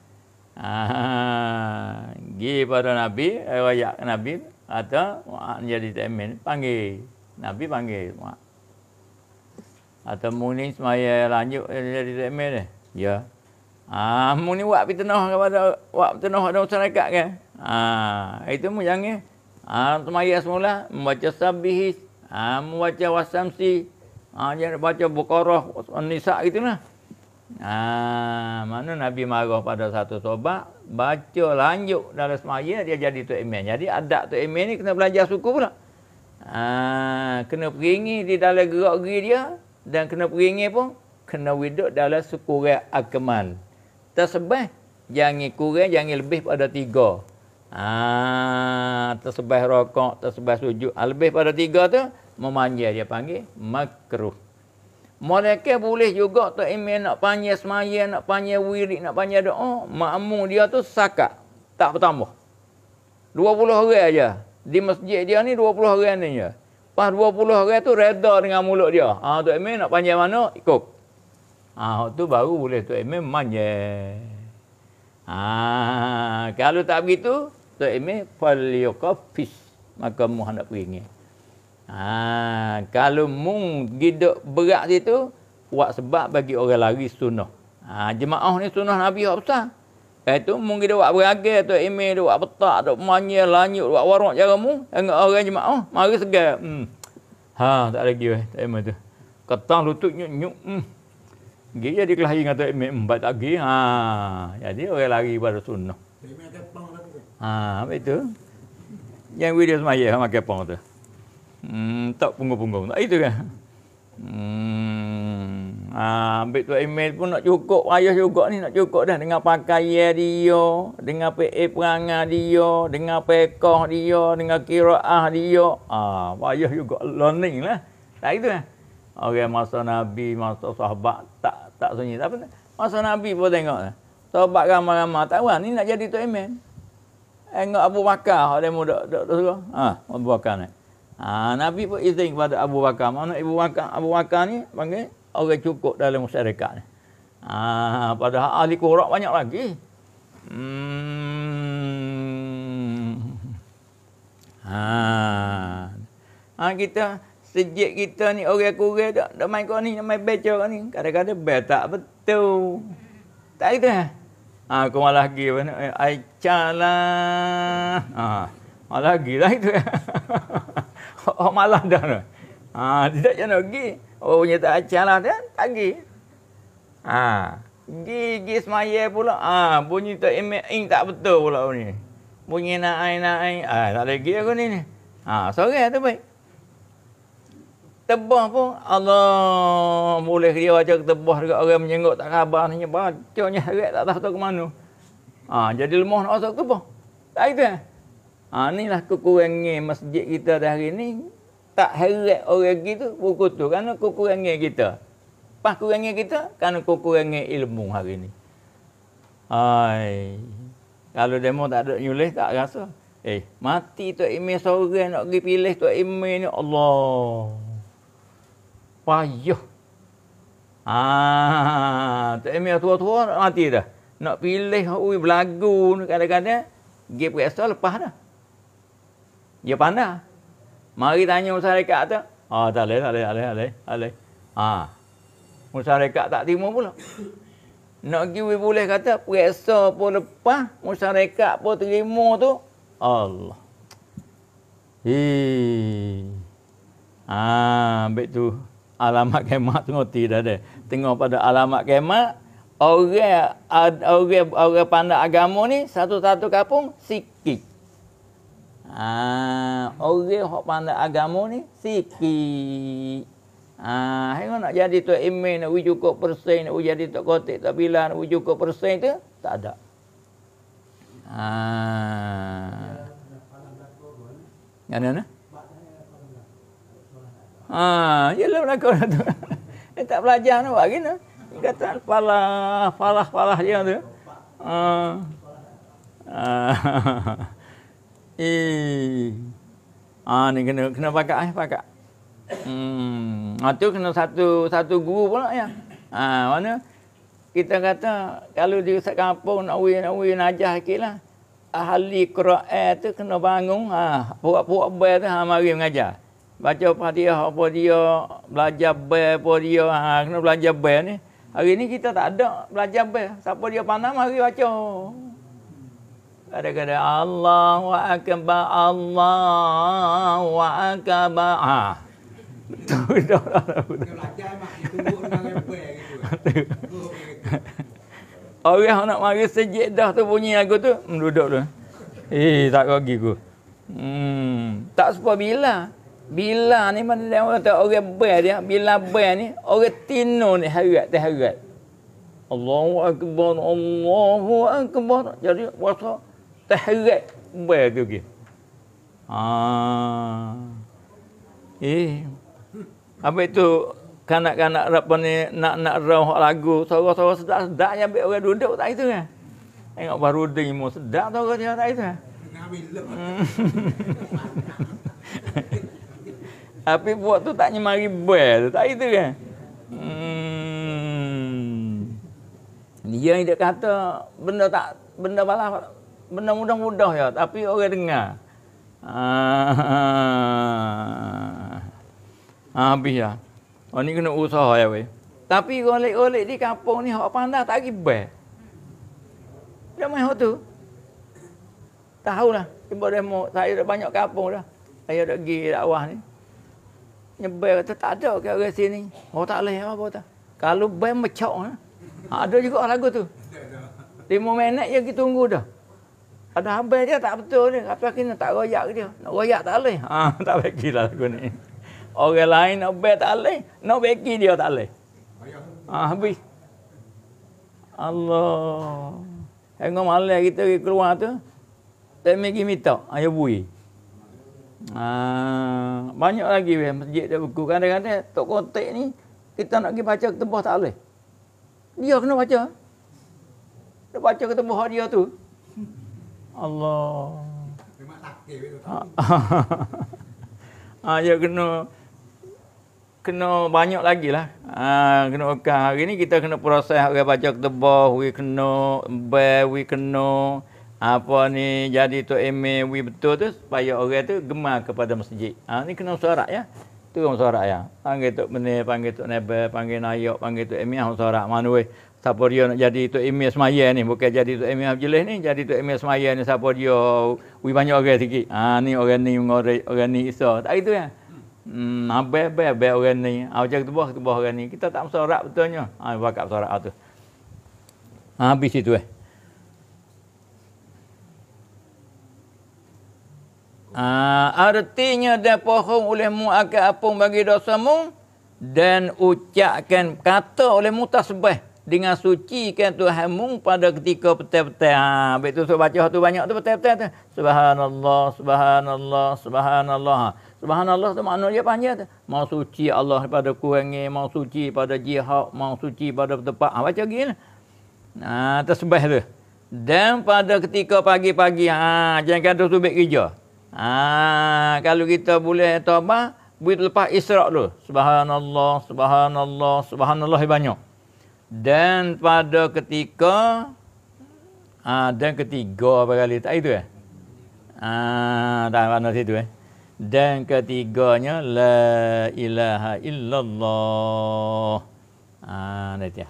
Ah, pergi pada Nabi, riwayat Nabi atau jadi email panggil Nabi panggil mak. Atau mu ni semaya lanjut jadi Tok Emil dia. Ya. Ah, mu ni buat fitnah kepada buat fitnah pada masyarakat kan. Ah, itu mu jangan. Ah, semaya semula membaca sabih, ah, membaca wasamsi, ah, jangan baca Baqarah, Nisa gitulah. Ah, mana Nabi marah pada satu sahabat, baca lanjut dalam semaya dia jadi Tok Emil. Jadi adab Tok Emil ni kena belajar suku pula. Ah, kena peringi di dalam gerak-geri dia dan kena peringi pun kena hidup dalam sekurang akmal. Tersebah jangan kurang, jangan lebih pada tiga. Ah, tersebah rokok, tersebah sujud. Ah, lebih pada tiga tu memanjang dia panggil makruh. Mereka boleh juga Tok Emil nak panjang semaya, nak panjang wirid, nak panjang doa, makmum dia tu sakat, tak bertambah. dua puluh orang aja. Di masjid dia ni dua puluh orang ni je. Pas dua puluh orang tu reda dengan mulut dia. Ah, Tok Emil nak panjang mana? Ikut. Ah, tu baru boleh Tok Emil manjang. Ah, kalau tak begitu, Tok Emil falyuqafis. Maka mu hendak peringi. Ah, kalau mu hidup berat situ, buat sebab bagi orang lari sunnah. Ah, jemaah ni sunnah Nabi hak besar. Itu mungkin dia buat beragam tu email dia buat petak, duk manyel, lanyut, buat warung cara mu, tengok orang jemaah, mari segar. Hmm. Ha, tak lagi weh, tak email tu. Ketang lutut nyuk nyuk. Hmm. Gi jadi kelahi dengan tu email, hmm, baik tak gi. Ha, jadi orang lari pada sunnah. Ha, apa itu? Yang video semaya makan pong tu. Hmm, tak punggung-punggung. Tak itu kan? Hmm. Ah, ambil tu email pun nak cukup payah juga ni, nak cukup dah dengan pakaian dia, dengan P A perangai dia, dengan pekoh dia, dengan qiraah dia. Ah, payah juga learning lah. Tak itu kan? Orang masa Nabi, masa sahabat tak tak sunyi. Tapi masa Nabi pun tengok. Sahabat ramai-ramai tak tahu ni nak jadi tu email. Tengok Abu Bakar, dia muda dok dok. Ah, Abu Bakar ni. Ah, Nabi pun izin kepada Abu Bakar. Mana Abu Bakar? Abu Bakar ni panggil orang cukup dalam masyarakat ni. Ah, padahal ahli Quran banyak lagi. Hmm. Ha. Ah, kita sejak kita ni orang kurang dak dak main kau ni, main baca ni. Kadang-kadang bel tak betul. Tak itu eh. Ah, kau malah lagi mana ai calah. Ah, malah lagi lah itu. Oh, malah dah. Ah, tidak jangan pergi. Oh, punya tak acar lah kan? Tak pergi. Ha. Gi, gi semaya pula. Ha, bunyi tak email ing tak betul pula ni. Bunyi naik-naik. Ah, tak lagi aku ni ni. Ha, sore tu baik. Tebah pun Allah boleh dia baca tebah dekat orang menyenggok tak khabar ni bacanya heret tak tahu tahu ke mana. Ha, jadi lemah nak masuk tebah. Tak itu kan? Ha, inilah kekurangan masjid kita dah hari ni. Tak heret orang gitu buku tu kerana kekurangan kita. Pas kekurangan kita kerana kekurangan ilmu hari ni. Hai. Kalau demo tak ada nyulis tak rasa. Eh, mati Tok Emil seorang nak pergi pilih Tok Emil ni Allah. Payah. Ah, Tok Emil tua-tua nak mati dah. Nak pilih ui berlagu ni kadang-kadang pergi periksa lepas dah. Dia pandai. Mari tanya masyarakat tu. Ah, tak boleh, tak boleh, tak boleh, tak boleh. Tak boleh. Ah. Masyarakat tak terima pula. Nak pergi boleh kata periksa pun lepas, masyarakat pun terima tu. Allah. Hei. Ah, ambil tu alamat kemat tu ngerti dah ada. Tengok pada alamat kemat, orang orang orang pandai agama ni satu-satu kampung sikit. Ah, orang hok pandai agama ni sikit. Ah, hang nak jadi tu email nak cukup persen, nak jadi tok kotik tak bila nak cukup persen tu tak ada. Ah. Mana mana? Ah, jelah belakang tu. Eh tak belajar nak buat gini. Kata falah, falah, falah dia tu. Ah. Ah. Eh. Ah, ni kena kena pakai eh, pakai. Hmm, ah tu kena satu satu guru pula ya. Ah, mana kita kata kalau di kampung nak wi nak wi najah sikitlah. Ahli Quran tu kena bangun ah, puak-puak bai tu ha mari mengajar. baca Fatihah apa dia, belajar bel apa dia, ha, kena belajar bel ni. Hari ni kita tak ada belajar bel. Siapa dia pandai mari baca. Kadang-kadang Allahu akbar, Allahu akbar. Ha. Betul dah. Belajar mak tunggu dengan repel gitu. Orang nak mari sejid dah tu bunyi lagu tu, duduk tu. Eh, tak pergi ku. Hmm, tak sepa bila. Bila ni mana dia orang kata orang ber dia, bila ber ni orang tino ni harat teh harat. Allahu akbar, Allahu akbar. Jadi puasa teh harat ber tu ke. Ah. Eh. Apa itu kanak-kanak apa ni nak nak rauh lagu, suara-suara sedap-sedap yang ambil orang duduk tak itu kan. Tengok baru demo sedap suara dia tak itu kan. Tapi buat tu tak nyemari bel tu, tak itu kan. Hmm. Dia yang dia kata benda tak benda balas benda mudah-mudah ya, tapi orang dengar. Ah. Ah, habis ya. Oh ni kena usaha ya weh. Tapi golek-golek di kampung ni hak pandai tak ribet. Dia main hak tu. Tahulah, cuba demo saya dah banyak kampung dah. Saya dah pergi dakwah ni. Nyebel kata tak ada ke orang sini. Oh tak leh apa tak. Kalau band mecok ha. Ada juga lagu tu. lima minit je kita tunggu dah. Ada habis dia tak betul ni. Apa kena tak royak dia. Nak royak tak leh. Ha tak bagilah lagu ni. Orang lain nak band tak leh. Nak bagi dia tak leh. Ha habis. Allah. Hingga malam kita pergi keluar tu. Tak pergi minta. Ayo bui. Ah, banyak lagi weh masjid dia buku. Kadang-kadang tok kontek ni kita nak pergi baca ketembah tak boleh. Dia kena baca. Dia baca ketembah dia tu. Allah. Memang takdir itu. Ah, dia kena kena banyak lagi lah. Ah, kena okah. Hari ni kita kena proses orang baca ketembah, we kena bel, we kena apa ni jadi tu email we betul tu supaya orang tu gemar kepada masjid. Ha ni kena suara ya. Tu orang suara ya. Panggil tu benih, panggil tu nebel, panggil nayak, panggil tu email orang suara. Mana weh siapa dia nak jadi tu email semaya ni, bukan jadi tu email majlis ni, jadi tu email semaya ni siapa dia we banyak orang sikit. Ha ni orang ni orang orang ni iso. Tak gitu ya. Hmm habis habis orang ni. Ah macam ketebah ketebah orang ni. Kita tak bersorak betulnya. Ha bakap sorak tu. Ha habis itu eh. Ah, artinya dia pohon olehmu akan apung bagi dosamu dan ucapkan kata olehmu tasbih dengan sucikan Tuhanmu pada ketika petang-petang. Ha, betul tu baca tu banyak tu petang-petang tu. Subhanallah, subhanallah, subhanallah. Ha, subhanallah tu makna dia panjang tu. Mau suci Allah pada kurangi, mau suci pada jihad, mau suci pada tempat. Ha, baca gini. Ha, tasbih tu. Dan pada ketika pagi-pagi, ha, jangan kata subit kerja. Ah, kalau kita boleh taubat, boleh lepas Isra' dulu. Subhanallah, subhanallah, subhanallah banyak. Dan pada ketika ah dan ketiga apa kali tak itu eh? Ah, tak mana situ eh. Dan ketiganya la ilaha illallah. Ah, nanti ya.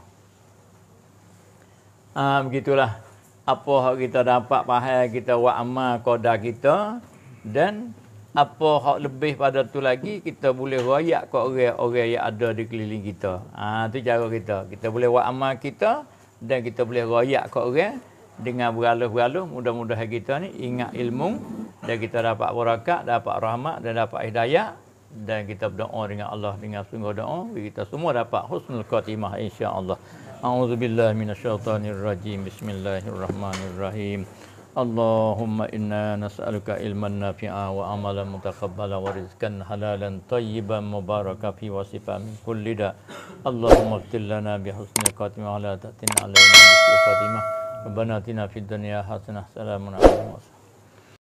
Ah, begitulah apa hak kita dapat faham kita wa amal qada kita. Dan apa hak lebih pada tu lagi kita boleh royak ke orang-orang yang ada di keliling kita. Ha tu cara kita. Kita boleh buat amal kita dan kita boleh royak ke orang dengan beraluh-beraluh. Mudah-mudahan kita ni ingat ilmu dan kita dapat barakat, dapat rahmat dan dapat hidayah dan kita berdoa dengan Allah dengan sungguh doa kita semua dapat husnul khatimah insya-Allah. A'udzubillahi minasyaitonirrajim. Bismillahirrahmanirrahim. Allahumma inna nas'aluka ilman nafi'a wa amalan mutaqabbala wa rizqan halalan tayyiban mubaraka fi wa sifan min kulli da. Allahumma ighfir lana bi husnil khatimah wa la ta'tin 'alaina bi su'il khatimah. Rabbana atina fid dunya hasanah. Assalamu alaikum.